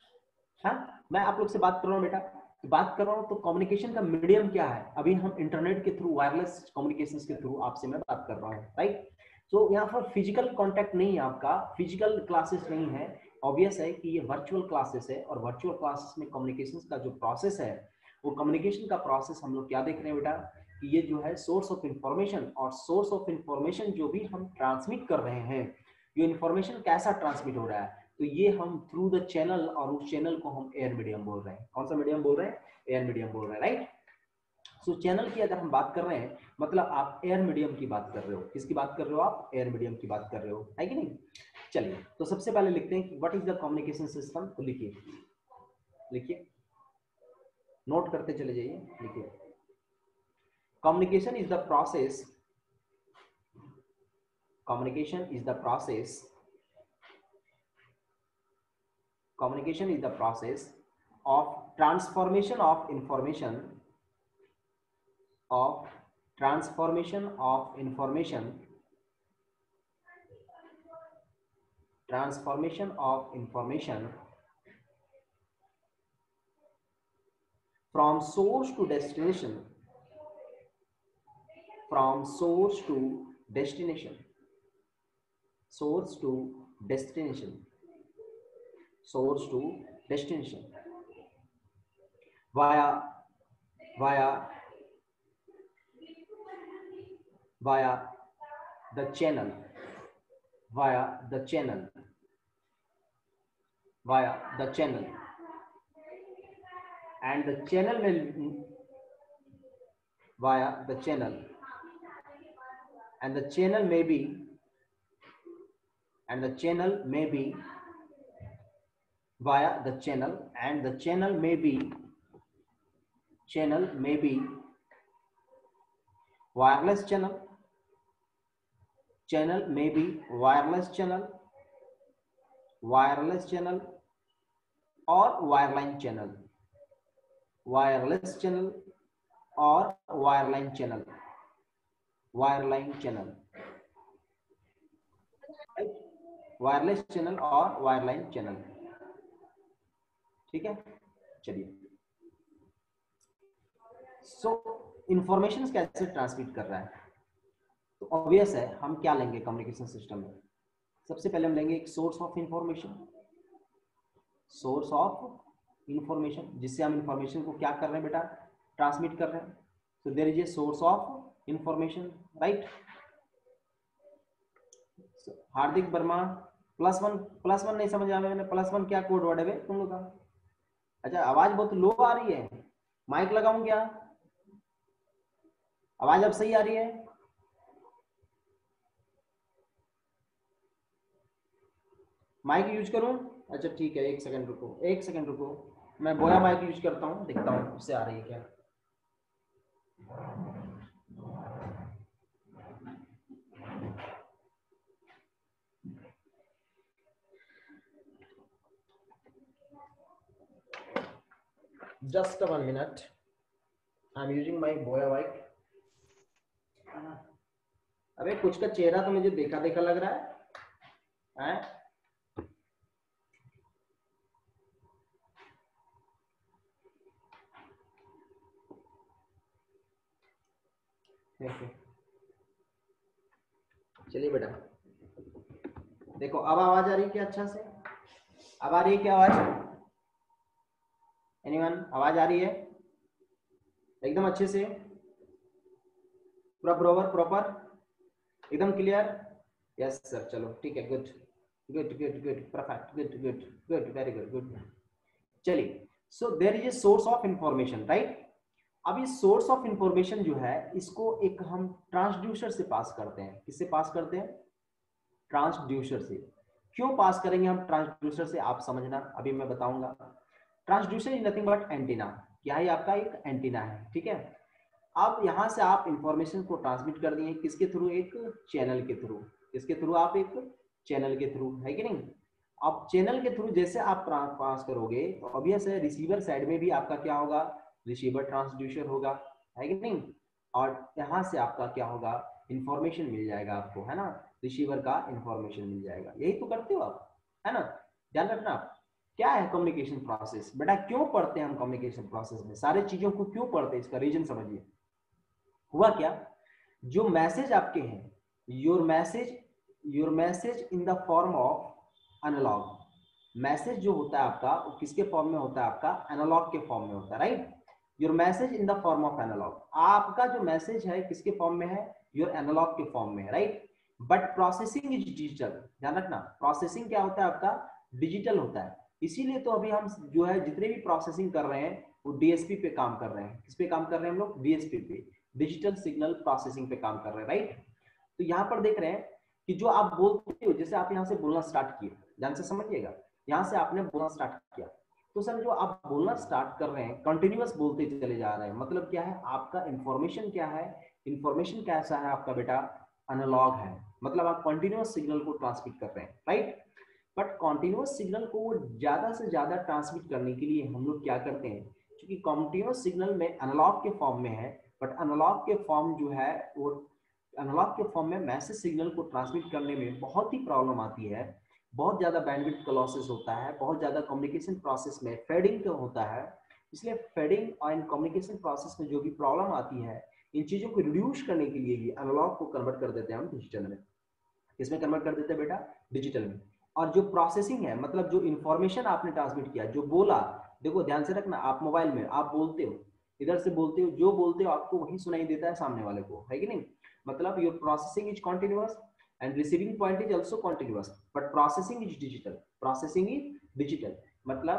हाँ, मैं आप लोग से बात कर रहा हूँ बेटा, बात कर रहा हूँ, तो कम्युनिकेशन का मीडियम क्या है? अभी हम इंटरनेट के थ्रू, वायरलेस कम्युनिकेशन के थ्रू आपसे मैं बात कर रहा हूँ, राइट। तो यहाँ पर फिजिकल कांटेक्ट नहीं है, आपका फिजिकल क्लासेस नहीं है, ऑब्वियस है कि ये वर्चुअल क्लासेस है, और वर्चुअल क्लासेस में कम्युनिकेशन का जो प्रोसेस है, वो कम्युनिकेशन का प्रोसेस हम लोग क्या देख रहे हैं बेटा, कि ये जो है सोर्स ऑफ इंफॉर्मेशन, और सोर्स ऑफ इंफॉर्मेशन जो भी हम ट्रांसमिट कर रहे हैं, ये इंफॉर्मेशन कैसा ट्रांसमिट हो रहा है, तो ये हम थ्रू द चैनल, और उस चैनल को हम एयर मीडियम बोल रहे हैं। कौन सा मीडियम बोल रहे हैं? एयर मीडियम बोल रहे हैं, राइट। सो चैनल की अगर हम बात कर रहे हैं, मतलब आप एयर मीडियम की बात कर रहे हो। किसकी बात कर रहे हो आप? एयर मीडियम की बात कर रहे हो, है कि नहीं। चलिए तो सबसे पहले लिखते हैं कि what is the communication system. तो लिखिए लिखिए नोट करते चले जाइए, लिखिए। Communication is the process communication is the process communication is the process of transformation of information of transformation of information transformation of information from source to destination from source to destination source to destination source to destination via via via the channel via the channel via the channel and the channel will via the channel, and the channel may be and the channel may be via the channel and the channel may be channel may be wireless channel channel may be wireless channel wireless channel or wireline channel wireless channel or wireline channel wireline channel right? wireless channel और wireline channel, ठीक है। चलिए, सो information कैसे transmit कर रहा है, तो obvious है हम क्या लेंगे कम्युनिकेशन सिस्टम में। सबसे पहले हम लेंगे एक source of information source of information जिससे हम इंफॉर्मेशन को क्या कर रहे हैं बेटा, ट्रांसमिट कर रहे हैं। So there is a source of information, right. Hardik Verma, plus one plus one नहीं समझ आया मैंने, प्लस वन क्या कोड वर्ड है तुम लोग का? अच्छा, आवाज बहुत लो आ रही है, माइक लगाऊं क्या? आवाज अब सही आ रही है? माइक यूज करूं? अच्छा ठीक है, एक सेकंड रुको एक सेकंड रुको मैं बोया माइक यूज करता हूं, देखता हूं उससे आ रही है क्या। Just a one minute. I'm using my Boya mic. अबे कुछ का चेहरा तो मुझे देखा देखा लग रहा है, हैं? चलिए बेटा, देखो अब आवाज आ रही है क्या? अच्छा से अब आ रही है क्या आवाज? एनीवन, आवाज आ रही है एकदम अच्छे से, पूरा बराबर प्रॉपर एकदम क्लियर? यस सर, चलो ठीक है, good good good good perfect, good good good very good good. चलिए, so there is a source of information, right. अब ये सोर्स ऑफ इंफॉर्मेशन जो है इसको एक हम ट्रांसड्यूसर से पास करते हैं। किससे पास करते हैं? ट्रांसड्यूसर से। क्यों पास करेंगे हम ट्रांसड्यूसर से, आप समझना, अभी मैं बताऊंगा। Transducer is nothing but antenna. क्या है? आपका एक एंटीना है, ठीक है। अब यहां से आप इंफॉर्मेशन को ट्रांसमिट कर दिए किसके थ्रू? एक चैनल के थ्रू। किसके थ्रू? आप एक चैनल के थ्रू, है कि नहीं। अब चैनल के थ्रू जैसे आप पास करोगे तो ऑब्वियस है रिसीवर साइड में भी आपका क्या होगा? रिसीवर ट्रांसड्यूसर होगा, है कि नहीं। और यहां से आपका क्या होगा? इंफॉर्मेशन मिल जाएगा आपको, है ना। रिसीवर का इंफॉर्मेशन मिल जाएगा, यही तो करते हो आप, है ना। ध्यान रखना आप। क्या है कम्युनिकेशन प्रोसेस बेटा? क्यों पढ़ते हैं हम कम्युनिकेशन प्रोसेस में? सारे चीजों को क्यों पढ़ते हैं, इसका रीजन समझिए। हुआ क्या, जो मैसेज आपके हैं, your message your message in the form of analog. Message जो होता है आपका वो किसके फॉर्म में होता है? आपका एनालॉग के फॉर्म में होता है, right. Your message in the form of analog. आपका जो मैसेज है किसके फॉर्म में है? योर एनालॉग के फॉर्म में, right. But processing is digital. ध्यान रखना, प्रोसेसिंग क्या होता है आपका? डिजिटल होता है। इसीलिए तो अभी हम जो है जितने भी प्रोसेसिंग कर रहे हैं वो डीएसपी पे काम कर रहे हैं। किस पे काम कर रहे हैं हम लोग? डीएसपी पे, डिजिटल सिग्नल प्रोसेसिंग पे काम कर रहे हैं, राइट। तो यहाँ पर देख रहे हैं कि जो आप बोलते हो, जैसे आप यहाँ से बोलना स्टार्ट किए, ध्यान से समझिएगा, यहाँ से आपने बोलना स्टार्ट किया तो सर जो आप बोलना स्टार्ट कर रहे हैं कंटिन्यूअस बोलते चले जा रहे हैं, मतलब क्या है? आपका इंफॉर्मेशन क्या है? इंफॉर्मेशन कैसा है आपका बेटा? एनालॉग है, मतलब आप कंटिन्यूअस सिग्नल को ट्रांसमिट कर रहे हैं, राइट। बट कॉन्टिन्यूअस सिग्नल को ज्यादा से ज्यादा ट्रांसमिट करने के लिए हम लोग क्या करते हैं? क्योंकि कॉन्टिन्यूअस सिग्नल में एनालॉग के फॉर्म में है, बट एनालॉग के फॉर्म जो है वो एनालॉग के फॉर्म में मैसेज सिग्नल को ट्रांसमिट करने में बहुत ही प्रॉब्लम आती है। बहुत ज्यादा बैंडविड्थ का लॉसेस होता है, बहुत ज्यादा कम्युनिकेशन प्रोसेस में फेडिंग होता है। इसलिए फेडिंग और इन कम्युनिकेशन प्रोसेस में जो भी प्रॉब्लम आती है, इन चीजों को रिड्यूस करने के लिए ही एनालॉग को कन्वर्ट कर देते हैं हम डिजिटल में। किसमें कन्वर्ट कर देते हैं बेटा? डिजिटल में। और जो प्रोसेसिंग है, मतलब जो इंफॉर्मेशन आपने ट्रांसमिट किया, जो बोला, देखो ध्यान से रखना, आप मोबाइल में आप बोलते हो, इधर से बोलते हो, जो बोलते हो आपको वही सुनाई देता है सामने वाले को, है कि नहीं। मतलब your processing is continuous and receiving point is also continuous but processing is digital processing is digital मतलब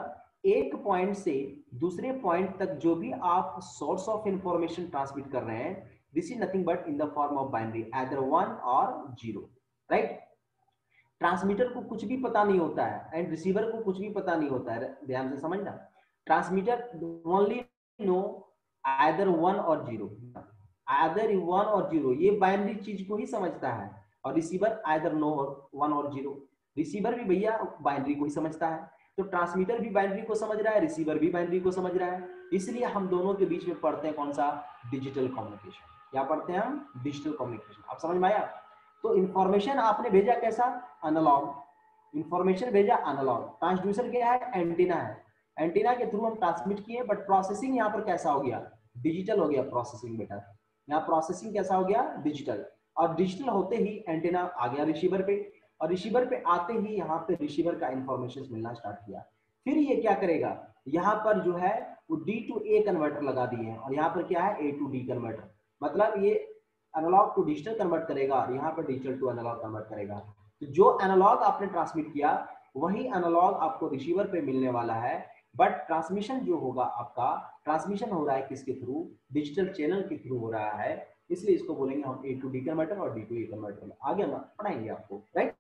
एक पॉइंट से दूसरे पॉइंट तक जो भी आप सोर्स ऑफ इंफॉर्मेशन ट्रांसमिट कर रहे हैं, this is nothing but in the form of binary, either one or zero, right. Transmitter को कुछ भी पता नहीं होता है एंड रिसीवर को कुछ भी पता नहीं होता है, ध्यान से समझना। Transmitter only know either one or zero, either one or zero, ये बाइनरी चीज को ही समझता है। और receiver either know one or zero, receiver भी भैया बाइनरी को ही समझता है। तो ट्रांसमीटर भी बाइनरी को समझ रहा है, रिसीवर भी बाइनरी को समझ रहा है। इसलिए हम दोनों के बीच में पढ़ते हैं कौन सा, डिजिटल कम्युनिकेशन। क्या पढ़ते हैं हम, डिजिटल कम्युनिकेशन। आप समझ में आया। तो इंफॉर्मेशन आपने भेजा कैसा, एनालॉग, इंफॉर्मेशन भेजा एनालॉग। ट्रांसड्यूसर क्या है, एंटीना है, एंटीना के थ्रू हम ट्रांसमिट किए, बट प्रोसेसिंग यहाँ पर कैसा हो गया, डिजिटल हो गया प्रोसेसिंग बेटा। यहाँ प्रोसेसिंग कैसा हो गया, डिजिटल। और डिजिटल होते ही एंटीना आ गया रिसीवर पे, और रिसीवर पे आते ही यहाँ पे रिसीवर का इंफॉर्मेशन मिलना स्टार्ट किया। फिर ये क्या करेगा, यहाँ पर जो है वो डी टू ए कन्वर्टर लगा दिए हैं, और यहाँ पर क्या है, ए टू डी कन्वर्टर। मतलब ये एनालॉग टू डिजिटल कन्वर्ट करेगा, और यहाँ पर डिजिटल टू एनालॉग कन्वर्ट करेगा। तो जो एनालॉग आपने ट्रांसमिट किया वही एनालॉग आपको रिसीवर पे मिलने वाला है, बट ट्रांसमिशन जो होगा आपका, ट्रांसमिशन हो रहा है किसके थ्रू, डिजिटल चैनल के थ्रू हो रहा है। इसलिए इसको बोलेंगे हम ए टू डी कन्वर्टर और डी टू ए कन्वर्टर। आगे हम पढ़ाएंगे आपको, राइट।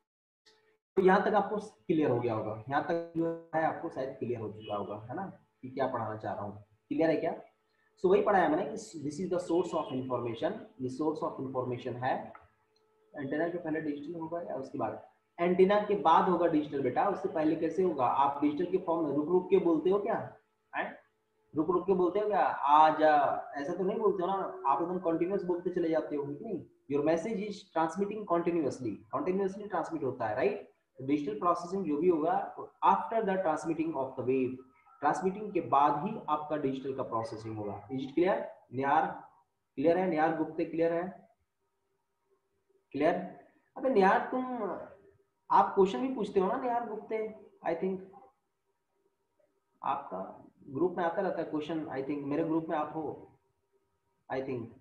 तो यहाँ तक आपको क्लियर हो गया होगा, यहाँ तक जो है आपको शायद क्लियर हो चुका होगा, है ना, कि क्या पढ़ाना चाह रहा हूँ, क्लियर है क्या। सो so, वही पढ़ाया मैंने कि this is the source of information. ये सोर्स ऑफ इंफॉर्मेशन है, एंटीना के पहले डिजिटल होगा या उसके बाद, एंटीना के बाद होगा डिजिटल बेटा, उससे पहले कैसे होगा। आप डिजिटल के फॉर्म में रुक रुक के बोलते हो क्या, है रुक रुक के बोलते हो क्या, आ जा, ऐसा तो नहीं बोलते हो ना, आप एकदम कंटिन्यूअस बोलते चले जाते हो, नहीं। Your message is transmitting continuously, continuously transmit होता है, राइट। डिजिटल प्रोसेसिंग जो भी होगा after the transmitting of the wave, transmitting के बाद ही आपका डिजिटल का प्रोसेसिंग होगा। Is it clear, Nihar clear है, निहार गुप्ते क्लियर है, क्लियर। अबे निहार तुम, आप क्वेश्चन भी पूछते हो ना निहार गुप्ते, आई थिंक आपका ग्रुप में आता रहता है क्वेश्चन, आई थिंक मेरे ग्रुप में आप हो, I think,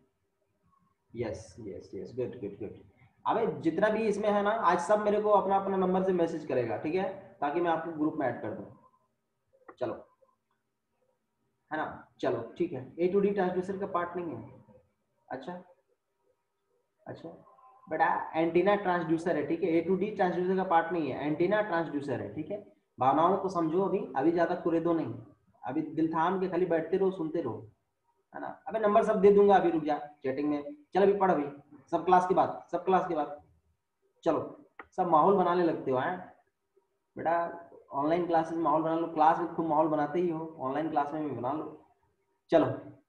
yes yes yes, good good good. अबे जितना भी इसमें है ना, आज सब मेरे को अपना अपना नंबर से मैसेज करेगा, ठीक है, ताकि मैं आपको ग्रुप में ऐड कर दूं। चलो, है ना, चलो ठीक है। ए टू डी ट्रांसड्यूसर का पार्ट नहीं है, अच्छा अच्छा बेटा, एंटीना ट्रांसड्यूसर है, ठीक है। ए टू डी ट्रांसड्यूसर का पार्ट नहीं है, एंटीना ट्रांसड्यूसर है, ठीक है। भावनाओं को समझो, अभी अभी ज्यादा कुरेदो नहीं, अभी दिल थाम के खाली बैठते रहो, सुनते रहो, है ना। अबे नंबर सब दे दूंगा, अभी रुक जा चैटिंग में, चल अभी पढ़, अभी सब क्लास के बाद, सब क्लास के बाद, चलो सब माहौल बनाने लगते हो, हैं बेटा। ऑनलाइन क्लासेस में माहौल बना लो, क्लास में खूब माहौल बनाते ही हो, ऑनलाइन क्लास में भी बना लो। चलो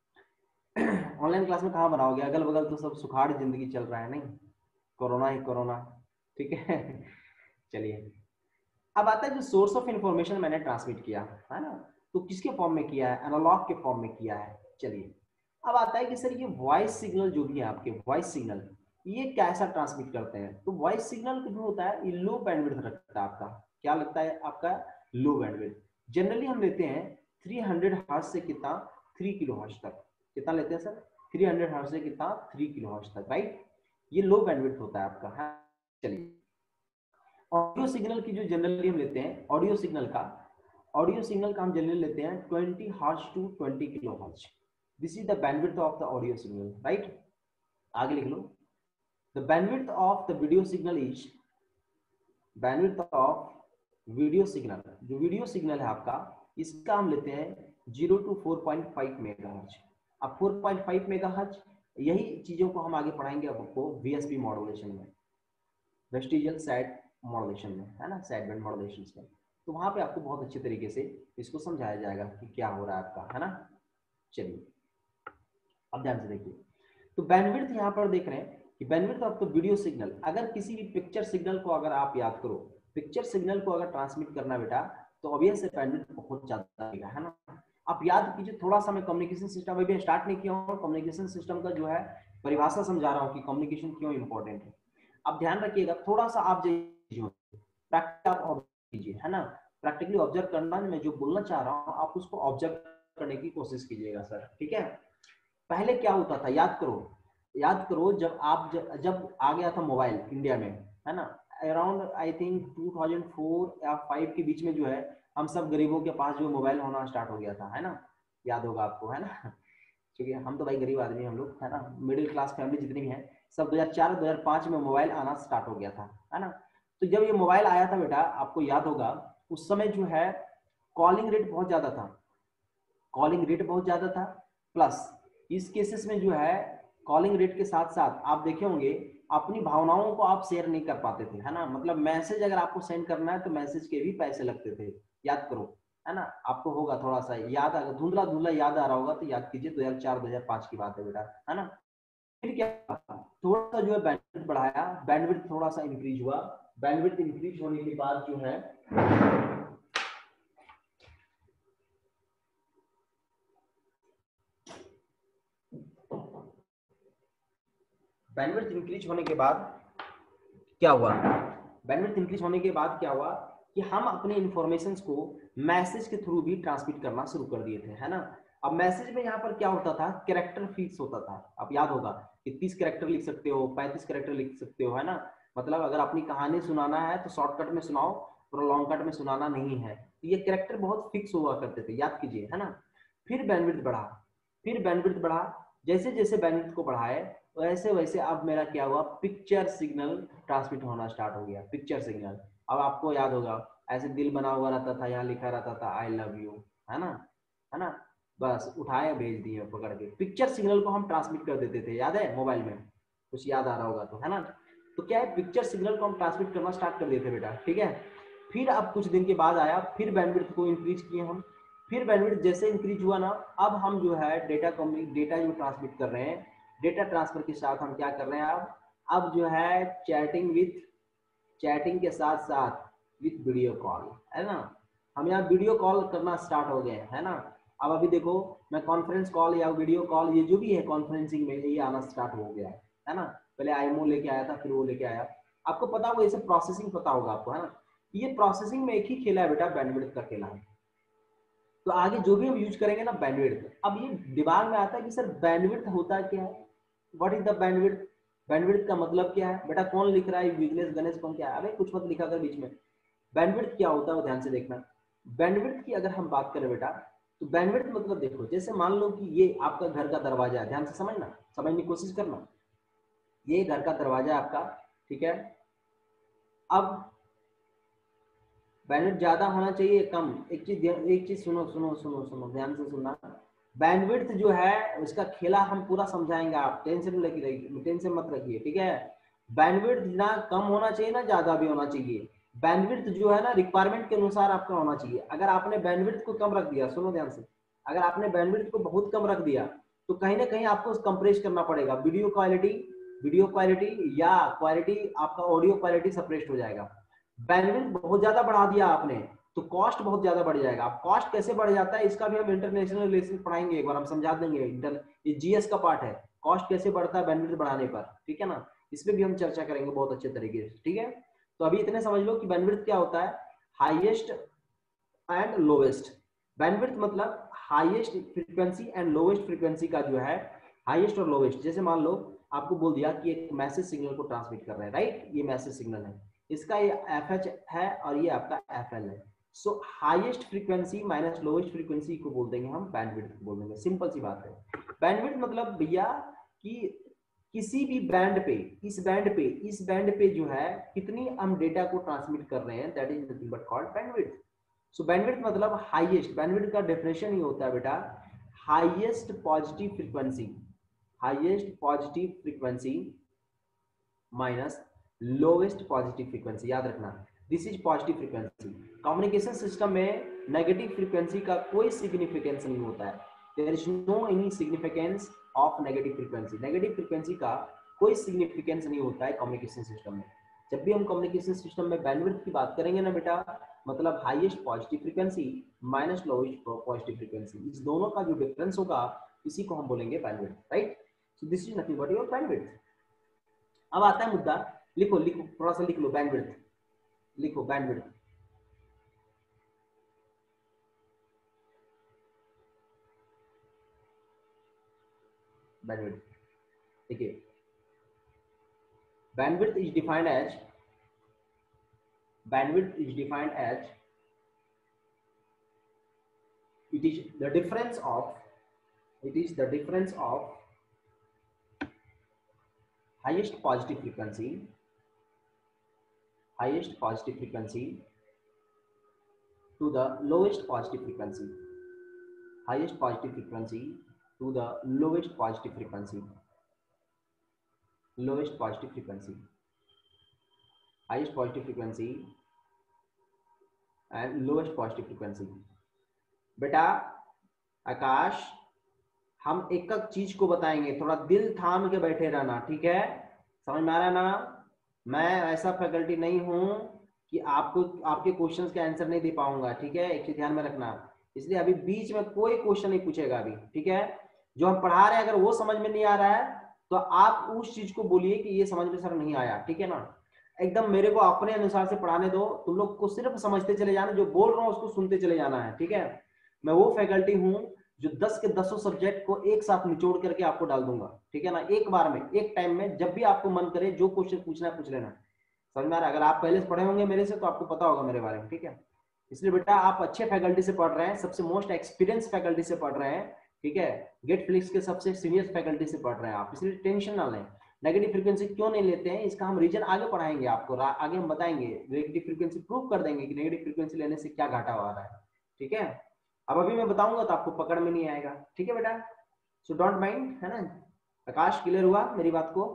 ऑनलाइन क्लास में कहाँ बनाओगे, अगल बगल तो सब सुखाड़ जिंदगी चल रहा है, नहीं, कोरोना ही कोरोना, ठीक है। चलिए, अब आता है जो सोर्स ऑफ इंफॉर्मेशन मैंने ट्रांसमिट किया है ना, तो किसके फॉर्म में किया है, एनालॉग के फॉर्म में किया है। चलिए, अब आता है कि सर ये वॉइस सिग्नल जो भी है आपके, वॉइस सिग्नल ये कैसा ट्रांसमिट करते हैं। तो वॉइस सिग्नल जो होता है ये लो बैंडविड्थ रखता है आपका, क्या लगता है आपका, लो बैंडविड्थ। जनरली हम लेते हैं तीन सौ हर्ट्ज से कितना, तीन किलो हर्ट्ज तक, कितना लेते हैं सर, तीन सौ हर्ट्ज से कितना, तीन किलो हर्ट्ज तक, राइट। ये लो बैंडविड्थ होता है आपका, है। चलिए, ऑडियो सिग्नल की जो जनरली हम लेते हैं, ऑडियो सिग्नल का ऑडियो सिग्नल का हम जनरली लेते हैं बीस हर्ट्ज टू बीस kilohertz. This is the bandwidth of the audio signal, right. आगे लिख लो, the bandwidth of the video signal is, bandwidth of video signal, जो वीडियो सिग्नल है आपका, इसका हम लेते हैं zero to four point five megahertz. अब फोर पॉइंट फाइव मेगाहर्ट्ज, यही चीजों को हम आगे पढ़ाएंगे आपको वीएसपी मॉड्यूलेशन में, वेस्टिजियल साइड मॉड्यूलेशन में, है ना, साइड बैंड मॉड्यूलेशन में। तो वहां पे आपको बहुत अच्छे तरीके से इसको समझाया जाएगा कि क्या हो रहा है आपका, है ना। चलिए, अब ध्यान से देखिए, तो बैंडविड्थ यहाँ पर देख रहे हैं कि bandwidth of the video signal, अगर किसी भी पिक्चर सिग्नल को अगर आप याद करो, पिक्चर सिग्नल को अगर ट्रांसमिट करना बेटा, तो ऑब्वियस है बैंडविड्थ बहुत ज्यादा रहेगा, है ना। आप याद कीजिए थोड़ा सा, मैं कम्युनिकेशन सिस्टम अभी स्टार्ट नहीं किया हूँ, कम्युनिकेशन सिस्टम का जो है परिभाषा समझा रहा हूँ कि कम्युनिकेशन क्यों इंपॉर्टेंट है। अब ध्यान रखिएगा थोड़ा सा, आप प्रैक्टिकली आप ऑब्जर्व कीजिए, है ना, प्रैक्टिकली ऑब्जर्व करना, मैं जो बोलना चाह रहा हूँ आप उसको ऑब्जर्व करने की कोशिश कीजिएगा सर, ठीक है। पहले क्या होता था, याद करो याद करो जब आप जब, जब आ गया था मोबाइल इंडिया में, है ना, around I think two thousand four या फाइव के बीच में जो है हम सब गरीबों के पास जो मोबाइल होना स्टार्ट हो गया था, है ना, याद होगा आपको, है ना, क्योंकि हम तो भाई गरीब आदमी हम लोग, है ना, मिडिल क्लास फैमिली जितनी भी है सब दो हज़ार चार दो हज़ार पाँच में मोबाइल आना स्टार्ट हो गया था, है ना। तो जब ये मोबाइल आया था बेटा, आपको याद होगा उस समय जो है कॉलिंग रेट बहुत ज्यादा था, कॉलिंग रेट बहुत ज्यादा था, प्लस इस केसेस में जो है कॉलिंग रेट के साथ साथ आप देखे होंगे अपनी भावनाओं को आप शेयर नहीं कर पाते थे, है ना, मतलब मैसेज अगर आपको सेंड करना है तो मैसेज के भी पैसे लगते थे, याद करो, है ना, आपको होगा थोड़ा सा याद, अगर धुंधला धुंधला याद आ रहा होगा तो याद कीजिए, दो हज़ार चार दो हज़ार पाँच की बात है बेटा, है ना। फिर क्या, थोड़ा सा जो है बैंडविड्थ बढ़ाया, बैंडविड्थ थोड़ा सा इंक्रीज हुआ, बैंडविड्थ इंक्रीज होने के बाद जो है बैंडविड्थ इंक्रीज होने के बाद क्या हुआ, बैंडविड्थ इंक्रीज होने के बाद क्या हुआ कि हम अपने इंफॉर्मेशन को मैसेज के थ्रू भी ट्रांसमिट करना शुरू कर दिए थे, है ना। अब मैसेज में यहाँ पर क्या होता था, कैरेक्टर फिक्स होता था, अब याद होगा कि तीस कैरेक्टर लिख सकते हो, पैंतीस कैरेक्टर लिख सकते हो, है ना, मतलब अगर अपनी कहानी सुनाना है तो शॉर्टकट में सुनाओ, पूरा लॉन्ग कट में सुनाना नहीं है, तो ये कैरेक्टर बहुत फिक्स हुआ करते थे, याद कीजिए, है ना। फिर बैंडविड्थ बढ़ा, फिर बैंडविड्थ बढ़ा, जैसे जैसे बैंडविड्थ को बढ़ाए वैसे वैसे अब मेरा क्या हुआ, पिक्चर सिग्नल ट्रांसमिट होना स्टार्ट हो गया, पिक्चर सिग्नल। अब आपको याद होगा ऐसे दिल बना हुआ रहता था, यहाँ लिखा रहता था आई लव यू, है ना, है ना, बस उठाए भेज दिए पकड़ के, पिक्चर सिग्नल को हम ट्रांसमिट कर देते थे, याद है, मोबाइल में कुछ याद आ रहा होगा तो, है ना। तो क्या है, पिक्चर सिग्नल को हम ट्रांसमिट करना स्टार्ट कर देते बेटा, ठीक है। फिर अब कुछ दिन के बाद आया, फिर बैंडविड्थ को इंक्रीज किए हम, फिर बैंडविड्थ जैसे इंक्रीज हुआ ना, अब हम जो है डेटा कम्युनिक डेटा जो ट्रांसमिट कर रहे हैं, डेटा ट्रांसफर के साथ हम क्या कर रहे हैं, अब अब जो है चैटिंग विथ चैटिंग के साथ साथ विथ वीडियो कॉल, है ना, हम यहाँ वीडियो कॉल करना स्टार्ट हो गए, है ना। अब अभी देखो मैं कॉन्फ्रेंस कॉल या वीडियो कॉल ये जो भी है कॉन्फ्रेंसिंग में ये आना स्टार्ट हो गया है, है ना। पहले आईमो लेके आया था, फिर वो लेके आया, आपको पता होगा ये सब प्रोसेसिंग पता होगा आपको, है ना। ये प्रोसेसिंग में एक ही खेला है बेटा, बैंडविड्थ का खेला है। तो आगे जो भी हम यूज करेंगे ना बैंडविड्थ, अब ये दिमाग में आता है कि सर बैंडविड्थ होता क्या है, what is the bandwidth, bandwidth का मतलब क्या है बेटा, कौन लिख रहा है, विजनेस गणेश कौन, क्या है, अरे कुछ मत लिखा कर बीच में, बैंडविड्थ क्या होता है वो ध्यान से देखना। बैंडविड्थ की अगर हम बात करें बेटा, तो बैंडविड्थ मतलब देखो, जैसे मान लो कि ये आपका घर का दरवाजा है, ध्यान से समझना, समझने की कोशिश करना, ये घर का दरवाजा है आपका, ठीक है। अब बैंडविड्थ ज्यादा होना चाहिए कम, एक चीज एक चीज सुनो सुनो सुनो सुनो ध्यान से सुनना, बैंडविड्थ जो है उसका खेला हम पूरा समझाएंगे, आप टेंशन लगी टेंशन मत रखिए, ठीक है। बैंडविड्थ ना कम होना चाहिए ना ज्यादा भी होना चाहिए, बैंडविड्थ जो है ना रिक्वायरमेंट के अनुसार आपका होना चाहिए। अगर आपने बैंडविड्थ को कम रख दिया, सुनो ध्यान से, अगर आपने बैंडविड्थ को बहुत कम रख दिया तो कहीं ना कहीं आपको कंप्रेस करना पड़ेगा, वीडियो क्वालिटी वीडियो क्वालिटी या क्वालिटी आपका ऑडियो क्वालिटी सप्रेस्ड हो जाएगा। बैंडविड्थ बहुत ज्यादा बढ़ा दिया आपने तो कॉस्ट बहुत ज्यादा बढ़ जाएगा। अब कॉस्ट कैसे बढ़ जाता है इसका भी हम इंटरनेशनल रिलेशन पढ़ाएंगे, एक बार हम समझा देंगे, इंटर ये जीएस का पार्ट है, कॉस्ट कैसे बढ़ता है बैंडविड्थ बढ़ाने पर, ठीक है ना, इस पे भी हम चर्चा करेंगे बहुत अच्छे तरीके से, ठीक है। तो अभी इतने समझ लो कि बैंडविड्थ क्या होता है, हाईएस्ट एंड लोवेस्ट। बैंडविड्थ मतलब highest frequency and lowest frequency का जो है, हाईएस्ट और लोवेस्ट, जैसे मान लो आपको बोल दिया कि एक मैसेज सिग्नल को ट्रांसमिट कर रहे हैं, राइट, ये मैसेज सिग्नल है, इसका ये एफ एच है और ये आपका एफ एल है। So highest frequency minus lowest frequency को बोल देंगे हम बैंडविड्थ बोल देंगे, सिंपल सी बात है। बैंडविड्थ मतलब भैया कि किसी भी बैंड पे, इस बैंड पे इस बैंड पे जो है कितनी हम डेटा को ट्रांसमिट कर रहे हैं, that is nothing but called bandwidth. So bandwidth मतलब हाईएस्ट, बैंडविड्थ का डेफिनेशन ही होता है बेटा highest positive frequency, highest positive frequency minus lowest positive frequency, याद रखना this is positive frequency. Communication system में नेगेटिव फ्रीक्वेंसी का कोई सिग्निफिकेंस नहीं होता है, there is no any significance of negative frequency, negative frequency का कोई सिग्निफिकेंस नहीं होता है कम्युनिकेशन सिस्टम में। जब भी हम कम्युनिकेशन सिस्टम में बैंडविड्थ की बात करेंगे ना बेटा, मतलब highest positive frequency minus lowest positive frequency, इस दोनों का जो डिफरेंस होगा इसी को हम बोलेंगे bandwidth, right. So this is nothing but your bandwidth. अब आता है मुद्दा, लिखो लिखो थोड़ा सा लिख लो, बैंडविड्थ लिखो, बैंडविड्थ बैंडविड्थ देखिए, bandwidth is defined as bandwidth is defined as, it is the difference of, it is the difference of highest positive frequency, highest positive frequency to the lowest positive frequency, highest positive frequency to the lowest positive frequency, lowest positive frequency, highest positive frequency and lowest positive frequency. बेटा आकाश, हम एक एक चीज को बताएंगे, थोड़ा दिल थाम के बैठे रहना, ठीक है? समझ में आ रहा है ना? मैं ऐसा फैकल्टी नहीं हूं कि आपको आपके क्वेश्चंस के आंसर नहीं दे पाऊंगा, ठीक है? एक चीज ध्यान में रखना, इसलिए अभी बीच में कोई क्वेश्चन नहीं पूछेगा अभी, ठीक है? जो हम पढ़ा रहे हैं अगर वो समझ में नहीं आ रहा है तो आप उस चीज को बोलिए कि ये समझ में सर नहीं आया, ठीक है ना? एकदम मेरे को अपने अनुसार से पढ़ाने दो, तुम लोग को सिर्फ समझते चले जाना, जो बोल रहा हूँ उसको सुनते चले जाना है, ठीक है? मैं वो फैकल्टी हूँ जो दस के दसों सब्जेक्ट को एक साथ निचोड़ करके आपको डाल दूंगा, ठीक है ना? एक बार में, एक टाइम में, जब भी आपको मन करे जो क्वेश्चन पूछना है पूछ लेना। समझ में आ रहा है? अगर आप पहले से पढ़े होंगे मेरे से तो आपको पता होगा मेरे बारे में, ठीक है? इसलिए बेटा आप अच्छे फैकल्टी से पढ़ रहे हैं, सबसे मोस्ट एक्सपीरियंस फैकल्टी से पढ़ रहे हैं, ठीक है? गेट फ्लिक्स के सबसे सीनियर फैकल्टी से पढ़ रहे हैं आप, इसलिए टेंशन ना लें। नेगेटिव फ्रीक्वेंसी क्यों नहीं लेते हैं इसका हम रीजन आगे पढ़ाएंगे आपको, आगे हम बताएंगे, नेगेटिव फ्रीक्वेंसी प्रूव कर देंगे कि नेगेटिव फ्रीक्वेंसी लेने से क्या घाटा हो रहा है, ठीक है? अब अभी मैं बताऊंगा तो आपको पकड़ में नहीं आएगा, ठीक है बेटा? सो डोंट माइंड, है ना? आकाश क्लियर हुआ मेरी बात को?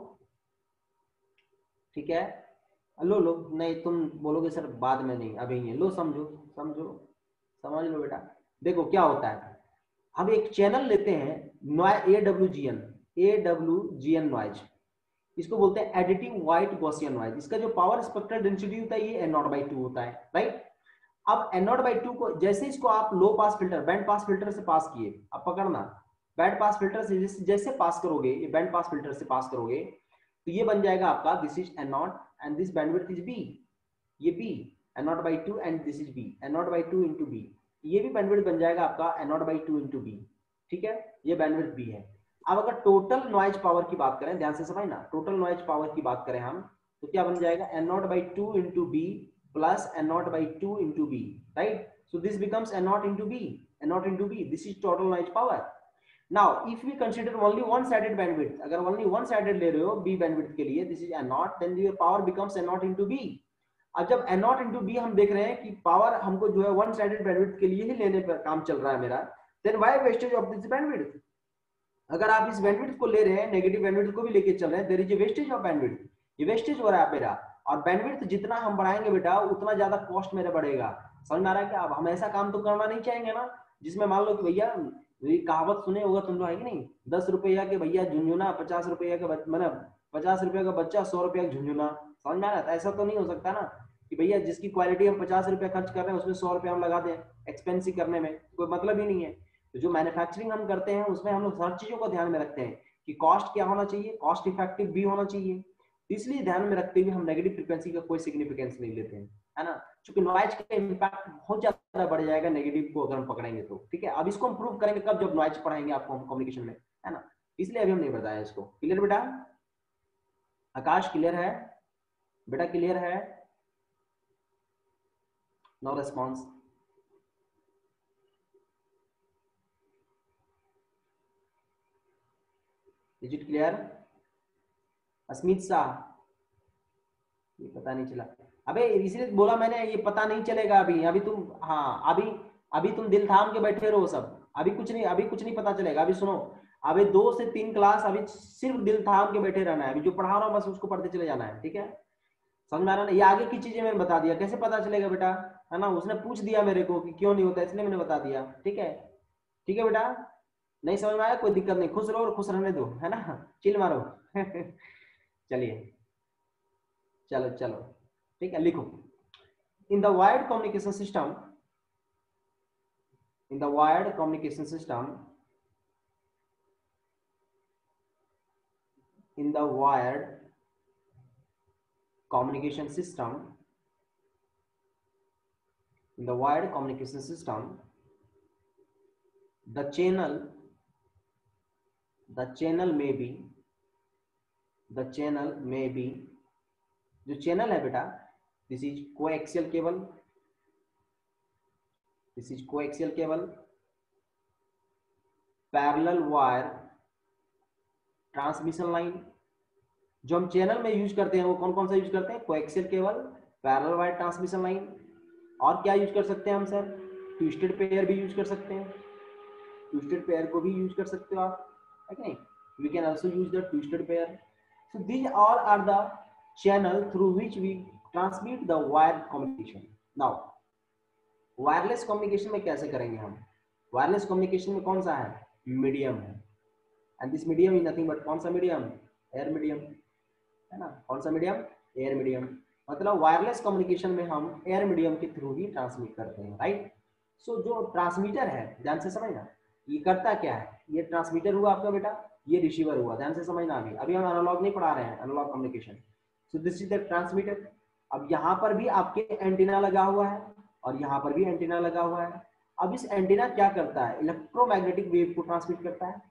ठीक है, लो लो, नहीं तुम बोलोगे सर बाद में, नहीं अभी ही, लो समझो समझो समझ लो बेटा। देखो क्या होता है, हम एक चैनल लेते हैं A W G N, A W G N noise, इसको बोलते हैं एडिटिव व्हाइट गॉसियन नॉइज। इसका जो पावर स्पेक्ट्रल डेंसिटी होता है ये एन नॉट बाई टू होता है, राइट? अब एन नॉट बाई टू को जैसे इसको आप low pass filter, band pass filter से पास किए, अब पकड़ना, बैंड पास फिल्टर से जैसे, जैसे पास करोगे, ये बैंड पास फिल्टर से पास करोगे तो ये बन जाएगा आपका, this is n naught and this bandwidth is B, ये B n naught by two and this is B n naught by two into B, ये भी बैंडविड्थ बन जाएगा आपका n naught by two into B, ठीक है? ये bandwidth B है। अब अगर टोटल नॉइज पावर की बात करें, ध्यान से समझना, टोटल नॉइज पावर की बात करें हम, तो क्या बन जाएगा, n naught by two into B plus n naught by two into b, right? So this becomes n naught into b, n naught into b, this is total noise power. Now if we consider only one sided bandwidth, अगर only one sided ले रहे हो b bandwidth के लिए, this is n naught, then your power becomes n naught into b. अब जब n naught into b हम देख रहे हैं कि पावर हमको जो है one sided bandwidth के लिए ही लेने पर काम चल रहा है मेरा, then why wastage of this bandwidth? अगर आप इस बैंडविड्थ को ले रहे हैं, नेगेटिव बैंडविड्थ को भी लेके चल रहे हैं, there is a wastage of bandwidth, ये वेस्टेज हो रहा है मेरा। और बैंडविड्थ जितना हम बढ़ाएंगे बेटा उतना ज्यादा कॉस्ट मेरा बढ़ेगा। समझ में आ रहा है? क्या अब हम ऐसा काम तो करना नहीं चाहेंगे ना जिसमें मान लो कि भैया, ये कहावत सुने होगा तुम लोग, है कि नहीं, दस रुपया के भैया झुंझुना, पचास रुपया का मतलब पचास रुपया का बच्चा, सौ रुपया का झुंझुना। समझ में आ रहा है? ऐसा तो नहीं हो सकता ना कि भैया जिसकी क्वालिटी हम पचास रुपया खर्च कर रहे हैं उसमें सौ रुपया हम लगा दें एक्सपेंसिव करने में, कोई मतलब ही नहीं है। तो जो मैन्युफैक्चरिंग हम करते हैं उसमें हम लोग हर चीजों को ध्यान में रखते हैं कि कॉस्ट क्या होना चाहिए, कॉस्ट इफेक्टिव भी होना चाहिए, इसलिए ध्यान में रखते हुए हम नेगेटिव फ्रीक्वेंसी का कोई सिग्निफिकेंस नहीं लेते हैं, है ना? क्योंकि नॉइज का इंपैक्ट बहुत ज्यादा बढ़ जाएगा नेगेटिव को अगर हम पकड़ेंगे तो, ठीक है? अब इसको हम प्रूव करेंगे कब, जब नॉइज पढ़ाएंगे आपको हम कम्युनिकेशन में, है ना? इसलिए अभी हम नहीं बताया इसको। क्लियर बेटा? आकाश क्लियर है बेटा? क्लियर है? No response. Is it clear? Asmit Shah, ये पता नहीं चला, अबे इसलिए बोला मैंने ये पता नहीं चलेगा अभी, अभी तुम, हाँ अभी अभी तुम दिल थाम के बैठे रहो सब, अभी कुछ नहीं, अभी कुछ नहीं पता चलेगा। अभी सुनो, अभी दो से तीन क्लास अभी सिर्फ दिल थाम के बैठे रहना है, अभी जो पढ़ा रहा हूँ बस उसको पढ़ते चले जाना है, ठीक है? समझ में आ रहा ना? ये आगे की चीजें मैंने बता दिया, कैसे पता चलेगा बेटा, है ना? उसने पूछ दिया मेरे को कि क्यों नहीं होता, इसलिए मैंने बता दिया, ठीक है? ठीक है बेटा? नहीं समझ में आया? कोई दिक्कत नहीं, खुश रहो और खुश रहने दो, है ना? चिल मारो। चलिए चलो चलो, ठीक है, लिखो। In the wired communication system, in the wired communication system, in the wired communication system, in the wired communication system, the channel, the channel may be, the channel may be, जो channel है बेटा This is coaxial cable. This is coaxial cable. Parallel wire transmission line. जो हम channel में use करते हैं वो कौन कौन सा यूज करते हैं? Coaxial cable, parallel wire transmission line, और क्या यूज कर सकते हैं हम सर? ट्विस्टेड पेयर भी यूज कर सकते हैं। ट्विस्टेड पेयर को भी यूज कर सकते हो आप, है कि नहीं? We can also use the twisted pair. So these all are the channel through which we transmit the wire communication. Now wireless communication में कैसे करेंगे हम? वायरलेस कम्युनिकेशन में कौन सा है? मीडियम है। And this medium is nothing but कौन सा मीडियम? एयर मीडियम, है ना? कौन सा मीडियम? Air medium. मतलब वायरलेस कम्युनिकेशन में हम एयर मीडियम के थ्रू ही ट्रांसमिट करते हैं, राइट? सो so, जो ट्रांसमीटर है, ध्यान से समझना, ये करता क्या है? ये ट्रांसमीटर हुआ आपका बेटा, ये रिसीवर हुआ। ध्यान से समझना, अभी अभी हम एनालॉग नहीं पढ़ा रहे हैं, analogue communication. So this is the transmitter. अब यहाँ पर भी आपके एंटीना लगा हुआ है और यहाँ पर भी एंटीना लगा हुआ है। अब इस एंटीना क्या करता है? इलेक्ट्रोमैग्नेटिक वेव को ट्रांसमिट करता है,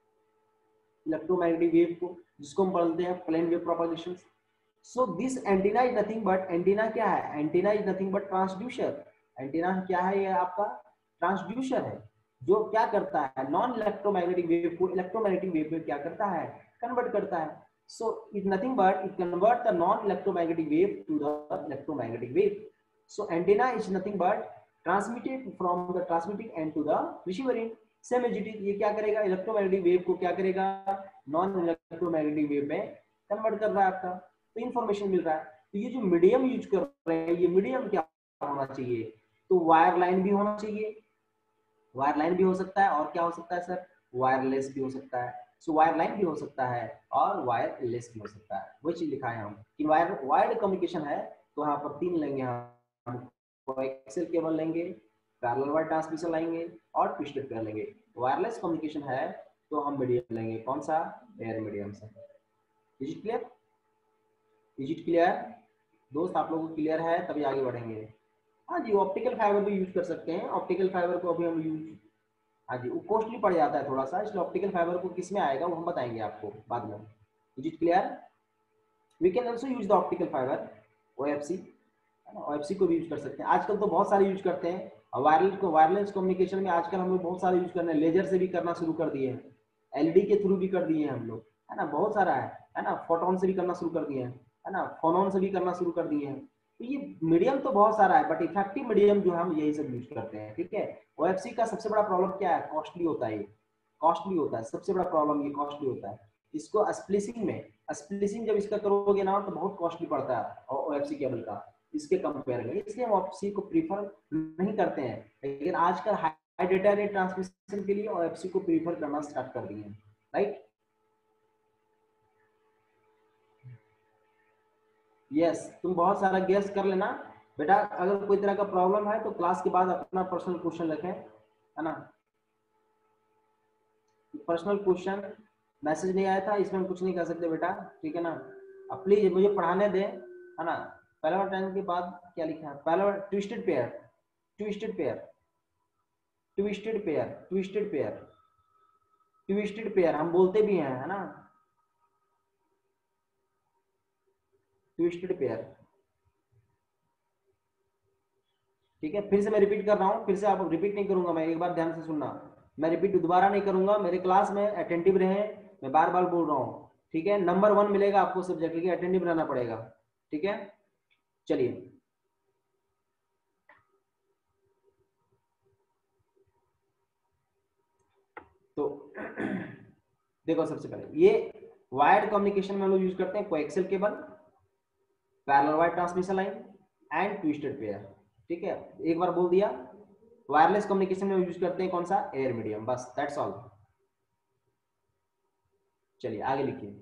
इलेक्ट्रोमैग्नेटिक वेव को, जिसको हम बोलते हैं plane wave propagation. So this antenna is nothing but, antenna क्या है? Antenna is nothing but transducer. Antenna क्या है? ये आपका ट्रांसड्यूसर है, जो क्या करता है? नॉन इलेक्ट्रोमैग्नेटिक वेव को इलेक्ट्रोमैग्नेटिक वेव में क्या करता है? कन्वर्ट करता है। So it nothing but it convert the non electromagnetic wave to the electromagnetic wave. So antenna is nothing but transmitted from the transmitting end to the receiver end. Same as it is, ये क्या करेगा? Electromagnetic wave को क्या करेगा? Non electromagnetic wave में convert कर रहा है आपका, तो इंफॉर्मेशन मिल रहा है। तो ये जो मीडियम यूज कर रहे हैं, ये मीडियम क्या होना चाहिए? तो वायर लाइन भी होना चाहिए, वायर लाइन भी हो सकता है, और क्या हो सकता है सर? वायरलेस भी हो सकता है। सो वायर लाइन भी हो सकता है और वायरलेस भी हो सकता है। वही चीज लिखा है हम कि वायर वायर्ड कम्युनिकेशन है तो यहाँ पर तीन लेंगे हम, कोएक्सियल केबल लेंगे, पैरेलल वायर ट्रांसमिशन लेंगे और ट्विस्टेड पेयर लेंगे। वायरलेस कम्युनिकेशन है तो हम मीडियम लेंगे, कौन सा? एयर मीडियम से। Is it clear? Is it clear दोस्त? आप लोगों को क्लियर है तभी आगे बढ़ेंगे। हाँ जी, ऑप्टिकल फाइबर भी यूज कर सकते हैं। ऑप्टिकल फाइबर को अभी हम यूज, हाँ जी, वो कॉस्टली पड़ जाता है थोड़ा सा, इसलिए ऑप्टिकल फाइबर को किस में आएगा वो हम बताएंगे आपको बाद में। Is it clear? We can also use the optical fibre, OFC, OFC को भी यूज कर सकते हैं। आजकल तो बहुत सारे यूज करते हैं। वायरलेस को वायरलेस कम्युनिकेशन में आजकल हम लोग बहुत सारे यूज कर रहे हैं। लेजर से भी करना शुरू कर दिए हैं, एलईडी के थ्रू भी कर दिए हैं हम लोग, है ना? बहुत सारा है, है ना? फोटोन से भी करना शुरू कर दिए हैं, है ना? फोनोन से भी करना शुरू कर दिए हैं। तो ये मीडियम तो बहुत सारा है, बट इफेक्टिव मीडियम जो हम यही सब यूज करते हैं, ठीक है? ओएफसी का सबसे बड़ा प्रॉब्लम क्या है? कॉस्टली होता है, ये कॉस्टली होता है, सबसे बड़ा प्रॉब्लम ये कॉस्टली होता है। इसको स्प्लिसिंग में, स्प्लिसिंग जब इसका करोगे ना तो बहुत कॉस्टली पड़ता है ओएफसी केबल का इसके कंपेयर में, इसलिए हम ओएफसी को प्रीफर नहीं करते हैं। लेकिन आजकल हाई डेटा रेट ट्रांसमिशन के लिए ओएफसी को प्रीफर करना स्टार्ट कर दिए हैं, राइट? यस yes, तुम बहुत सारा गेस कर लेना बेटा। अगर कोई तरह का प्रॉब्लम है तो क्लास के बाद अपना पर्सनल क्वेश्चन रखें, है ना? पर्सनल क्वेश्चन मैसेज नहीं आया था, इसमें हम कुछ नहीं कर सकते बेटा, ठीक है ना? अब प्लीज मुझे पढ़ाने दें, है ना? पहला टाइम के बाद क्या लिखा है? पहला twisted pair, twisted pair, twisted pair, twisted pair, twisted pair हम बोलते भी हैं, है ना? ट्विस्टेड पेयर, ठीक है? फिर से मैं रिपीट कर रहा हूँ, फिर से आप रिपीट नहीं करूंगा मैं, एक बार ध्यान से सुनना, मैं रिपीट दोबारा नहीं करूंगा। मेरे क्लास में अटेंटिव रहे, मैं बार बार बोल रहा हूँ, ठीक है? नंबर वन मिलेगा आपको सब्जेक्ट, लेकिन अटेंटिव रहना पड़ेगा, ठीक है? चलिए, तो देखो, सबसे पहले ये वायर्ड कम्युनिकेशन में हम लोग यूज करते हैं coaxial cable, parallel wire transmission line and twisted pair, ठीक है? एक बार बोल दिया। वायरलेस कम्युनिकेशन में यूज करते हैं कौन सा? एयर मीडियम, बस दैट्स ऑल। चलिए आगे लिखिए।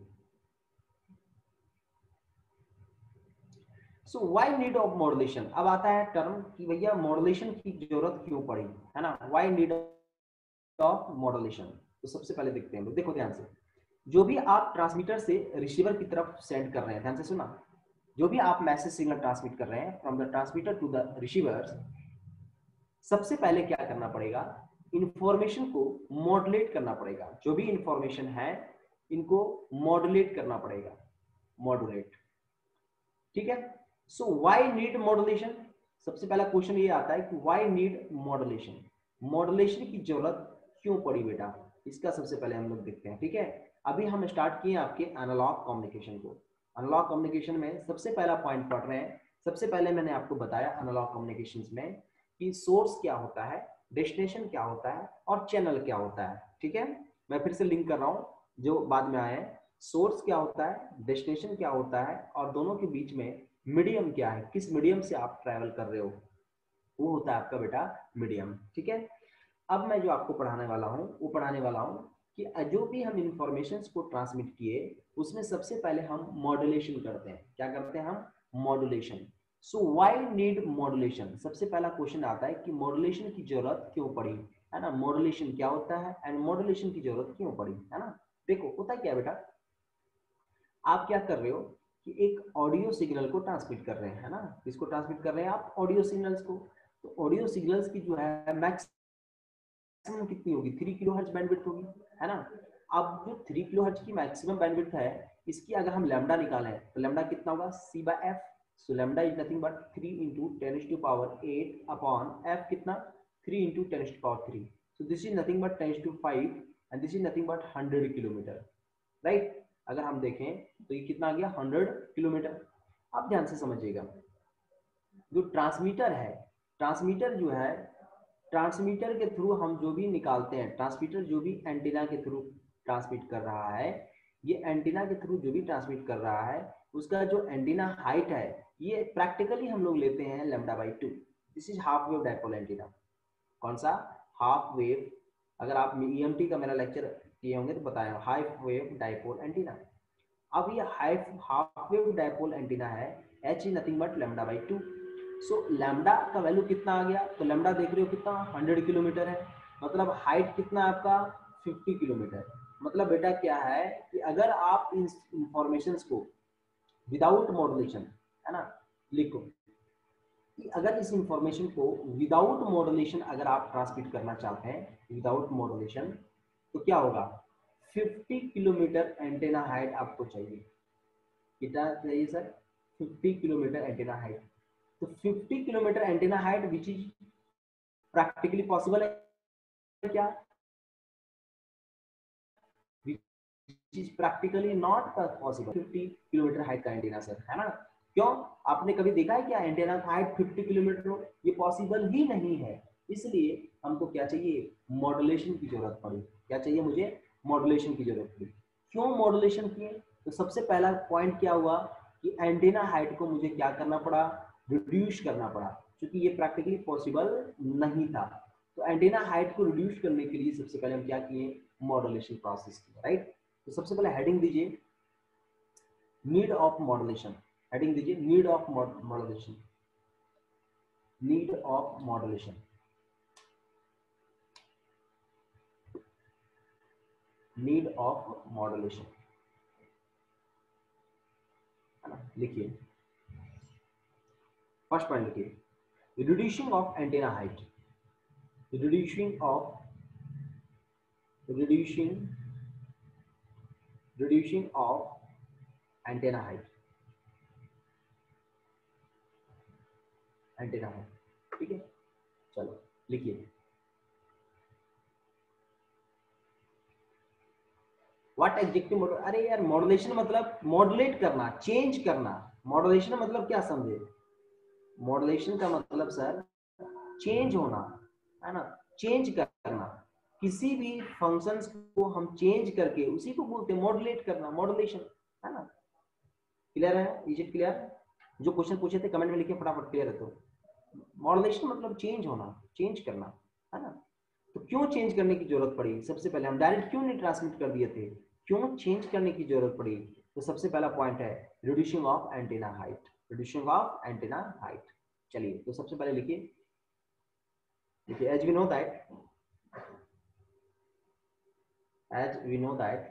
So why need of modulation? अब आता है टर्म कि भैया मॉड्यूलेशन की जरूरत क्यों पड़ी, है ना? Why need of modulation? तो सबसे पहले देखते हैं, देखो ध्यान से, जो भी आप ट्रांसमीटर से रिसीवर की तरफ सेंड कर रहे हैं, ध्यान से सुना, जो भी आप मैसेज सिग्नल ट्रांसमिट कर रहे हैं from the transmitter to the receiver, सबसे पहले क्या करना पड़ेगा? इंफॉर्मेशन को मॉड्यूलेट करना पड़ेगा। जो भी इंफॉर्मेशन है इनको मॉड्यूलेट करना पड़ेगा, मॉड्यूलेट, ठीक है? सो व्हाई नीड मॉड्यूलेशन, सबसे पहला क्वेश्चन ये आता है कि व्हाई नीड मॉड्यूलेशन, मॉड्यूलेशन की जरूरत क्यों पड़ी बेटा, इसका सबसे पहले हम लोग देखते हैं। ठीक है, अभी हम स्टार्ट किए आपके एनालॉग कम्युनिकेशन को। एनालॉग कम्युनिकेशन में सबसे पहला पॉइंट पढ़ रहे हैं। सबसे पहले मैंने आपको बताया एनालॉग कम्युनिकेशंस में कि सोर्स क्या होता है, डेस्टिनेशन क्या होता है और चैनल क्या होता है। ठीक है, मैं फिर से लिंक कर रहा हूँ जो बाद में आए। सोर्स क्या होता है, डेस्टिनेशन क्या होता है और दोनों के बीच में मीडियम क्या है, किस मीडियम से आप ट्रैवल कर रहे हो, वो होता है आपका बेटा मीडियम। ठीक है, अब मैं जो आपको पढ़ाने वाला हूँ वो पढ़ाने वाला हूँ कि जो भी हम इंफॉर्मेशन को ट्रांसमिट किए उसमें सबसे पहले हम मॉड्यूलेशन करते हैं। क्या करते हैं हम, modulation. So why need modulation, सबसे पहला क्वेश्चन आता है कि मॉड्यूलेशन की जरूरत क्यों पड़ी, है ना। मॉड्यूलेशन क्या होता है एंड मॉड्यूलेशन की जरूरत क्यों पड़ी, है ना। देखो होता क्या बेटा, आप क्या कर रहे हो कि एक ऑडियो सिग्नल को ट्रांसमिट कर रहे हैं, है ना। किसको ट्रांसमिट कर रहे हैं आप, ऑडियो सिग्नल्स को। तो ऑडियो सिग्नल्स की जो है मैक्स कितनी होगी, थ्री किलो हर्ट्ज बैंडविड्थ होगी, है ना। अब जो थ्री किलो हर्ट्ज की मैक्सिमम बैंडविड्थ है, इसकी अगर हम लैम्डा निकालें तो लैम्डा कितना होगा, c by f. So lambda is nothing but three into ten to power eight upon f कितना, three into ten to power three. So this is nothing but ten to five and this is nothing but hundred kilometre, right. अगर हम देखें तो ये कितना आ गया, hundred kilometre. आप ध्यान से समझिएगा, जो ट्रांसमीटर है, ट्रांसमीटर जो है, ट्रांसमीटर के थ्रू हम जो भी निकालते हैं, ट्रांसमीटर जो भी एंटीना के थ्रू ट्रांसमिट कर रहा है, ये एंटीना के थ्रू जो भी ट्रांसमिट कर रहा है उसका जो एंटीना हाइट है, ये प्रैक्टिकली हम लोग लेते हैं lambda by two. This is half wave dipole antenna. कौन सा, हाफ वेव। अगर आप ईएमटी का मेरा लेक्चर किए होंगे तो बताया, हाफ वेव डायपोल एंटीना। अब ये half half wave dipole antenna है, h is nothing but lambda by two. So lambda का वैल्यू कितना आ गया, तो लैम्डा देख रहे हो कितना, हंड्रेड किलोमीटर है। मतलब हाइट कितना आपका, फिफ्टी किलोमीटर। मतलब बेटा क्या है कि अगर आप इन इंफॉर्मेशन को विदाउट मॉड्यूलेशन, है ना, लिखो कि अगर इस इंफॉर्मेशन को विदाउट मॉड्यूलेशन अगर आप ट्रांसमिट करना चाहते हैं, विदाउट मॉड्यूलेशन, तो क्या होगा, फिफ्टी किलोमीटर एंटेना हाइट आपको चाहिए। कितना चाहिए sir, fifty kilometre antenna height. तो fifty kilometre antenna height which is practically possible है क्या, which is practically not possible. Fifty kilometre height का एंटेना सर, है ना। क्यों, आपने कभी देखा है क्या एंटेना का हाइट फिफ्टी किलोमीटर हो, ये पॉसिबल ही नहीं है। इसलिए हमको क्या चाहिए, मॉड्यूलेशन की जरूरत पड़ी। क्या चाहिए मुझे, मॉड्यूलेशन की जरूरत पड़ी। क्यों मॉड्यूलेशन किए, तो सबसे पहला पॉइंट क्या हुआ कि एंटेना हाइट को मुझे क्या करना पड़ा, रिड्यूस करना पड़ा, क्योंकि ये प्रैक्टिकली पॉसिबल नहीं था। तो एंटेना हाइट को रिड्यूस करने के लिए सबसे पहले हम क्या किए, मॉड्यूलेशन प्रोसेस किया, राइट। तो सबसे पहले हेडिंग दीजिए, नीड ऑफ मॉड्यूलेशन। हेडिंग दीजिए, need of modulation, need of modulation, need of modulation, है ना। लिखिए, फर्स्ट पॉइंट लिखिए, reducing of antenna height, reducing of reducing reducing of antenna height, antenna height, ठीक है। चलो लिखिए, व्हाट एडजेक्टिव मॉडल, अरे यार मॉड्यूलेशन मतलब मॉड्यूलेट करना, चेंज करना। मॉड्यूलेशन मतलब क्या समझे, मॉड्यूलेशन का मतलब सर चेंज होना, है ना, चेंज करना। किसी भी फंक्शंस को हम चेंज करके उसी को बोलते हैं मॉड्यूलेट करना, मॉड्यूलेशन, है ना। क्लियर है, इज इट क्लियर। जो क्वेश्चन पूछे थे कमेंट में लिखिए फटाफट, क्लियर है तो। मॉड्यूलेशन मतलब चेंज होना, चेंज करना, है ना। तो क्यों चेंज करने की जरूरत पड़ी, सबसे पहले हम डायरेक्ट क्यों नहीं ट्रांसमिट कर दिए थे, क्यों चेंज करने की जरूरत पड़ी। तो सबसे पहला पॉइंट है reducing of antenna height, reducing of antenna height. चलिए तो सबसे पहले लिखिए, देखिए as we know that, as we know that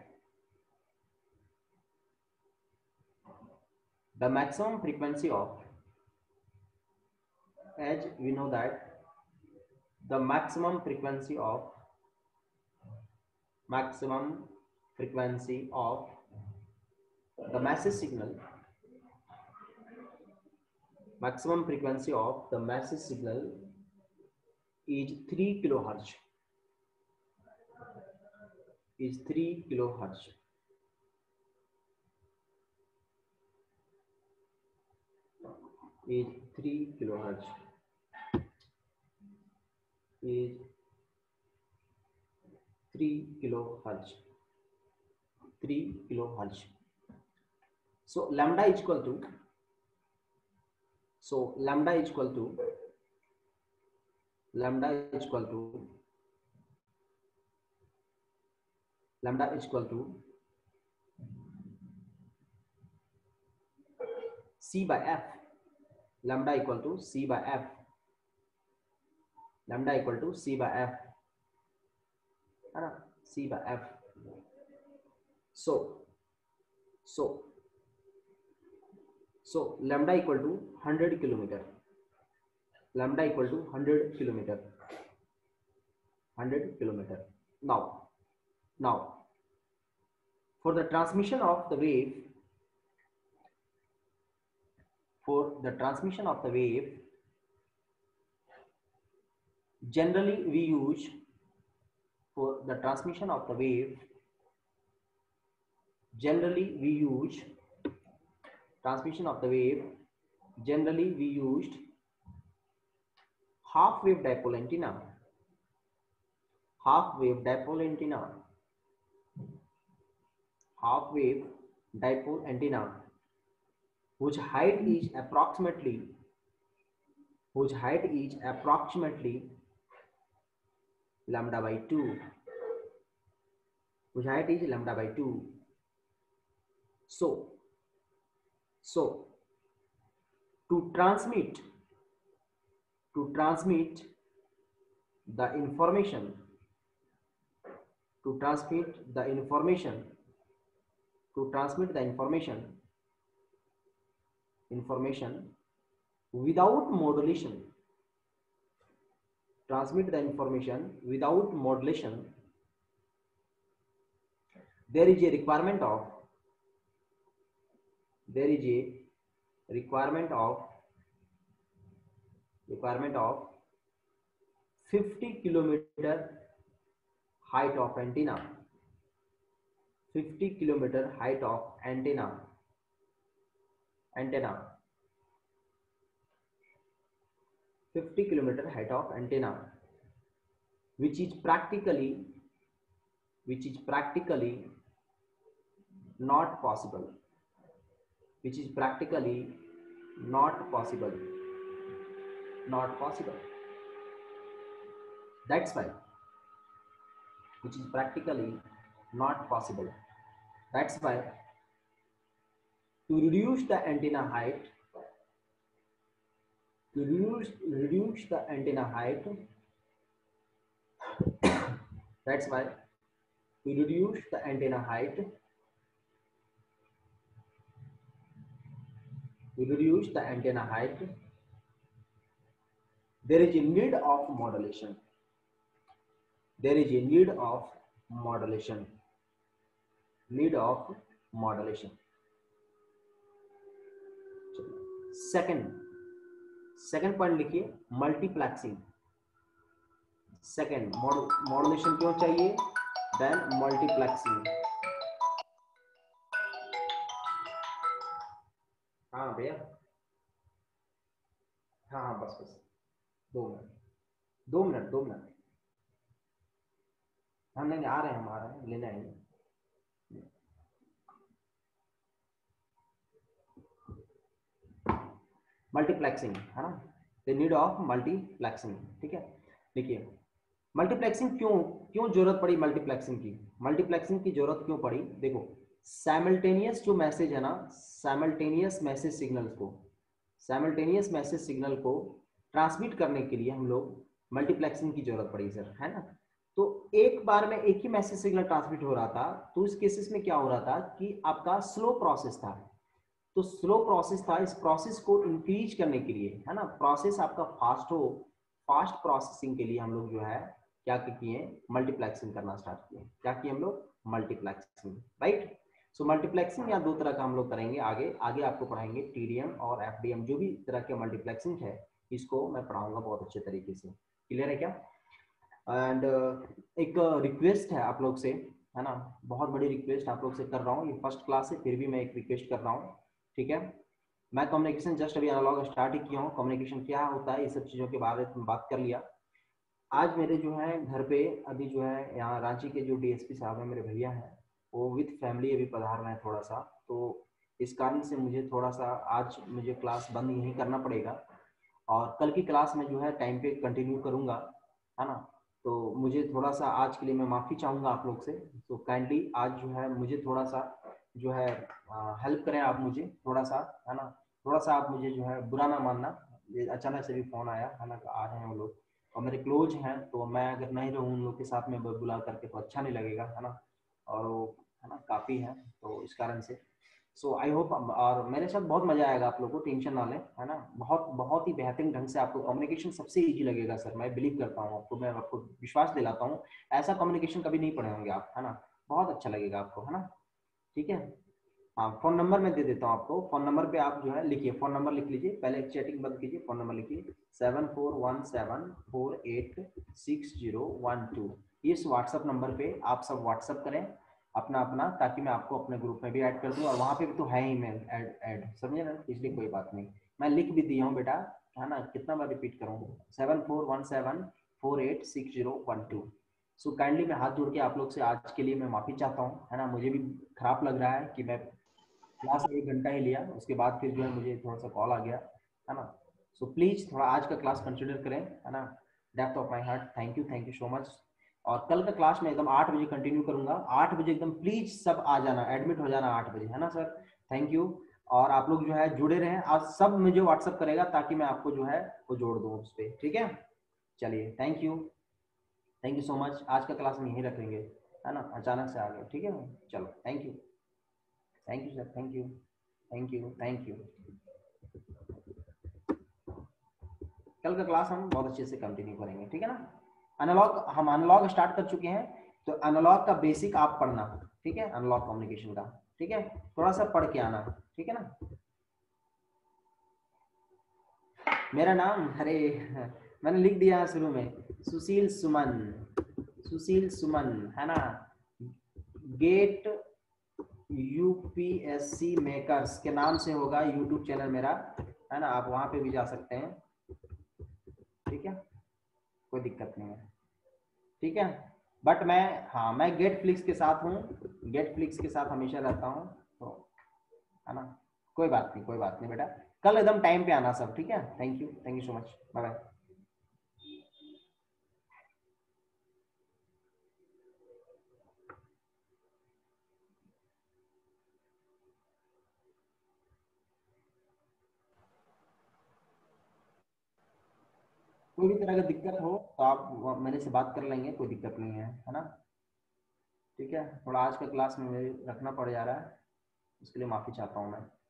the maximum frequency of, as we know that the maximum frequency of, maximum frequency of the message signal, maximum frequency of the message signal is three kilohertz, is three kilohertz. Is three kilohertz. Is three kilohertz. three kilohertz. So lambda is equal to, so lambda is equal to, lambda is equal to, lambda is equal to C by F. Lambda equal to C by F. Lambda equal to C by F. है ना, C by F. So, so, so lambda equal to one hundred kilometer. Lambda equal to one hundred kilometer. one hundred kilometer. Now, now, for the transmission of the wave, for the transmission of the wave, generally we use, for the transmission of the wave, generally we use, transmission of the wave, generally we used half wave dipole antenna, half wave dipole antenna, half wave dipole antenna, whose height is approximately, whose height is approximately lambda by two, whose height is lambda by two. So, so to transmit, to transmit the information, to transmit the information, to transmit the information, information without modulation, transmit the information without modulation, there is a requirement of, there is a requirement of, requirement of fifty kilometer height of antenna, fifty kilometer height of antenna, antenna, fifty kilometer height of antenna, which is practically, which is practically not possible, which is practically not possible, not possible. That's why, which is practically not possible. That's why, to reduce the antenna height, to reduce, reduce the antenna height, that's why, to reduce the antenna height, to reduce the antenna height, there is a need of modulation. There is a need of modulation. Need of modulation. Second, second point लिखिए, multiplexing. Second, modulation क्यों चाहिए? Then multiplexing. हाँ भैया, हाँ हाँ बस बस दो मिनट, दो मिनट, दो मिनट. हाँ नहीं आ रहे हैं, हम आ रहे हैं, लेने आएंगे. मल्टीप्लेक्सिंग है ना, द नीड ऑफ मल्टीप्लेक्सिंग. ठीक है, देखिए मल्टीप्लेक्सिंग क्यों क्यों जरूरत पड़ी मल्टीप्लेक्सिंग की. मल्टीप्लेक्सिंग की जरूरत क्यों पड़ी? देखो, साइमल्टेनियस जो मैसेज है ना, साइमल्टेनियस मैसेज सिग्नल को, साइमल्टेनियस मैसेज सिग्नल को ट्रांसमिट करने के लिए हम लोग मल्टीप्लेक्सिंग की जरूरत पड़ी सर, है ना. तो एक बार में एक ही मैसेज सिग्नल ट्रांसमिट हो रहा था, तो इस केसेस में क्या हो रहा था कि आपका स्लो प्रोसेस था. तो स्लो प्रोसेस था, इस प्रोसेस को इंक्रीज करने के लिए, है ना, प्रोसेस आपका फास्ट हो, फास्ट प्रोसेसिंग के लिए हम लोग जो है क्या किए, मल्टीप्लेक्सिंग करना स्टार्ट किए. क्या किए हम लोग? Multiplexing, right. सो मल्टीप्लेक्सिंग या दो तरह का हम लोग करेंगे आगे आगे आपको पढ़ाएंगे टीडीएम और एफडीएम, जो भी तरह के मल्टीप्लेक्सिंग है इसको मैं पढ़ाऊंगा बहुत अच्छे तरीके से। क्लियर है क्या? एंड एक रिक्वेस्ट है आप लोग से, है ना, बहुत बड़ी रिक्वेस्ट आप लोग से कर रहा हूँ, ये फर्स्ट क्लास है फिर भी मैं एक रिक्वेस्ट कर रहा हूँ, ठीक है? मैं कम्युनिकेशन जस्ट अभी एनालॉग स्टार्ट ही किया हूँ, कम्युनिकेशन क्या होता है ये सब चीज़ों के बारे में बात कर लिया। आज मेरे जो है घर पे अभी जो है यहाँ रांची के जो डीएसपी साहब हैं मेरे भैया हैं, वो विथ फैमिली अभी पधार रहे हैं थोड़ा सा, तो इस कारण से मुझे थोड़ा सा आज मुझे क्लास बंद यहीं करना पड़ेगा और कल की क्लास में जो है टाइम पे कंटिन्यू करूँगा, है ना? तो मुझे थोड़ा सा आज के लिए मैं माफ़ी चाहूँगा आप लोग से, तो काइंडली आज जो है मुझे थोड़ा सा जो है हेल्प करें आप मुझे थोड़ा सा, है ना? थोड़ा सा आप मुझे जो है बुरा ना मानना, ये अचानक से भी फ़ोन आया, है ना, आ रहे हैं वो लोग और मेरे क्लोज हैं, तो मैं अगर नहीं रहूँ उन लोग के साथ में बुला करके तो अच्छा नहीं लगेगा, है ना? और वो, है ना, काफ़ी है तो इस कारण से सो आई होप, और मेरे साथ बहुत मजा आएगा आप लोगों को, टेंशन ना लें, है ना? बहुत बहुत ही बेहतरीन ढंग से आपको कम्युनिकेशन सबसे इजी लगेगा सर, मैं बिलीव करता हूँ आपको, मैं आपको विश्वास दिलाता हूँ, ऐसा कम्युनिकेशन कभी नहीं पढ़े होंगे आप, है ना? बहुत अच्छा लगेगा आपको, है ना? ठीक है। हाँ, फोन नंबर मैं दे देता हूँ आपको, फोन नंबर पे आप जो है लिखिए, फोन नंबर लिख लीजिए, पहले चैटिंग बंद कीजिए, फोन नंबर लिखिए seven four one seven four eight six zero one two. इस व्हाट्सअप नंबर पे आप सब व्हाट्सअप करें अपना अपना, ताकि मैं आपको अपने ग्रुप में भी ऐड कर दूं और वहाँ पे भी तो है ही मेल ऐड ऐड समझे ना, इसलिए कोई बात नहीं, मैं लिख भी दिया हूँ बेटा, है ना? कितना बार रिपीट करूँ, seven four one seven four eight six zero one two. So kindly मैं हाथ जोड़ के आप लोग से आज के लिए मैं माफ़ी चाहता हूँ, है ना? मुझे भी खराब लग रहा है कि मैं क्लास एक घंटा ही लिया, उसके बाद फिर जो है मुझे थोड़ा सा कॉल आ गया, है ना? सो प्लीज़ थोड़ा आज का क्लास कंसिडर करें, है ना? Depth of my heart, thank you thank you so much. और कल का क्लास में एकदम आठ बजे कंटिन्यू करूंगा, आठ बजे एकदम प्लीज सब आ जाना, एडमिट हो जाना आठ बजे, है ना सर? Thank you. और आप लोग जो है जुड़े रहें, आज सब मुझे व्हाट्सअप करेगा ताकि मैं आपको जो है वो जोड़ दूँ उस पर, ठीक है? चलिए, thank you thank you so much, आज का क्लास में यहीं रखेंगे, है ना? अचानक से आ गए, ठीक है? चलो, thank you thank you sir, thank you thank you thank you. कल का क्लास हम बहुत अच्छे से कंटिन्यू करेंगे, ठीक है ना? एनालॉग हम एनालॉग स्टार्ट कर चुके हैं, तो एनालॉग का बेसिक आप पढ़ना, ठीक है? एनालॉग कम्युनिकेशन का, ठीक है? थोड़ा सा पढ़ के आना, ठीक है ना? मेरा नाम, अरे मैंने लिख दिया शुरू में, सुशील सुमन, सुशील सुमन, है ना? गेट यूपीएससी मेकर्स के नाम से होगा यूट्यूब चैनल मेरा, है ना? आप वहां पे भी जा सकते हैं, ठीक है? कोई दिक्कत नहीं है, ठीक है? बट मैं, हाँ, मैं गेट फ्लिक्स के साथ हूँ, गेट फ्लिक्स के साथ हमेशा रहता हूँ, तो है ना? कोई बात नहीं, कोई बात नहीं बेटा, कल एकदम टाइम पे आना सब, ठीक है? Thank you thank you so much, bye bye. कोई भी तरह का दिक्कत हो तो आप मेरे से बात कर लेंगे, कोई दिक्कत नहीं है, है ना? ठीक है, थोड़ा आज का क्लास में मेरे रखना पड़ जा रहा है, उसके लिए माफ़ी चाहता हूँ मैं।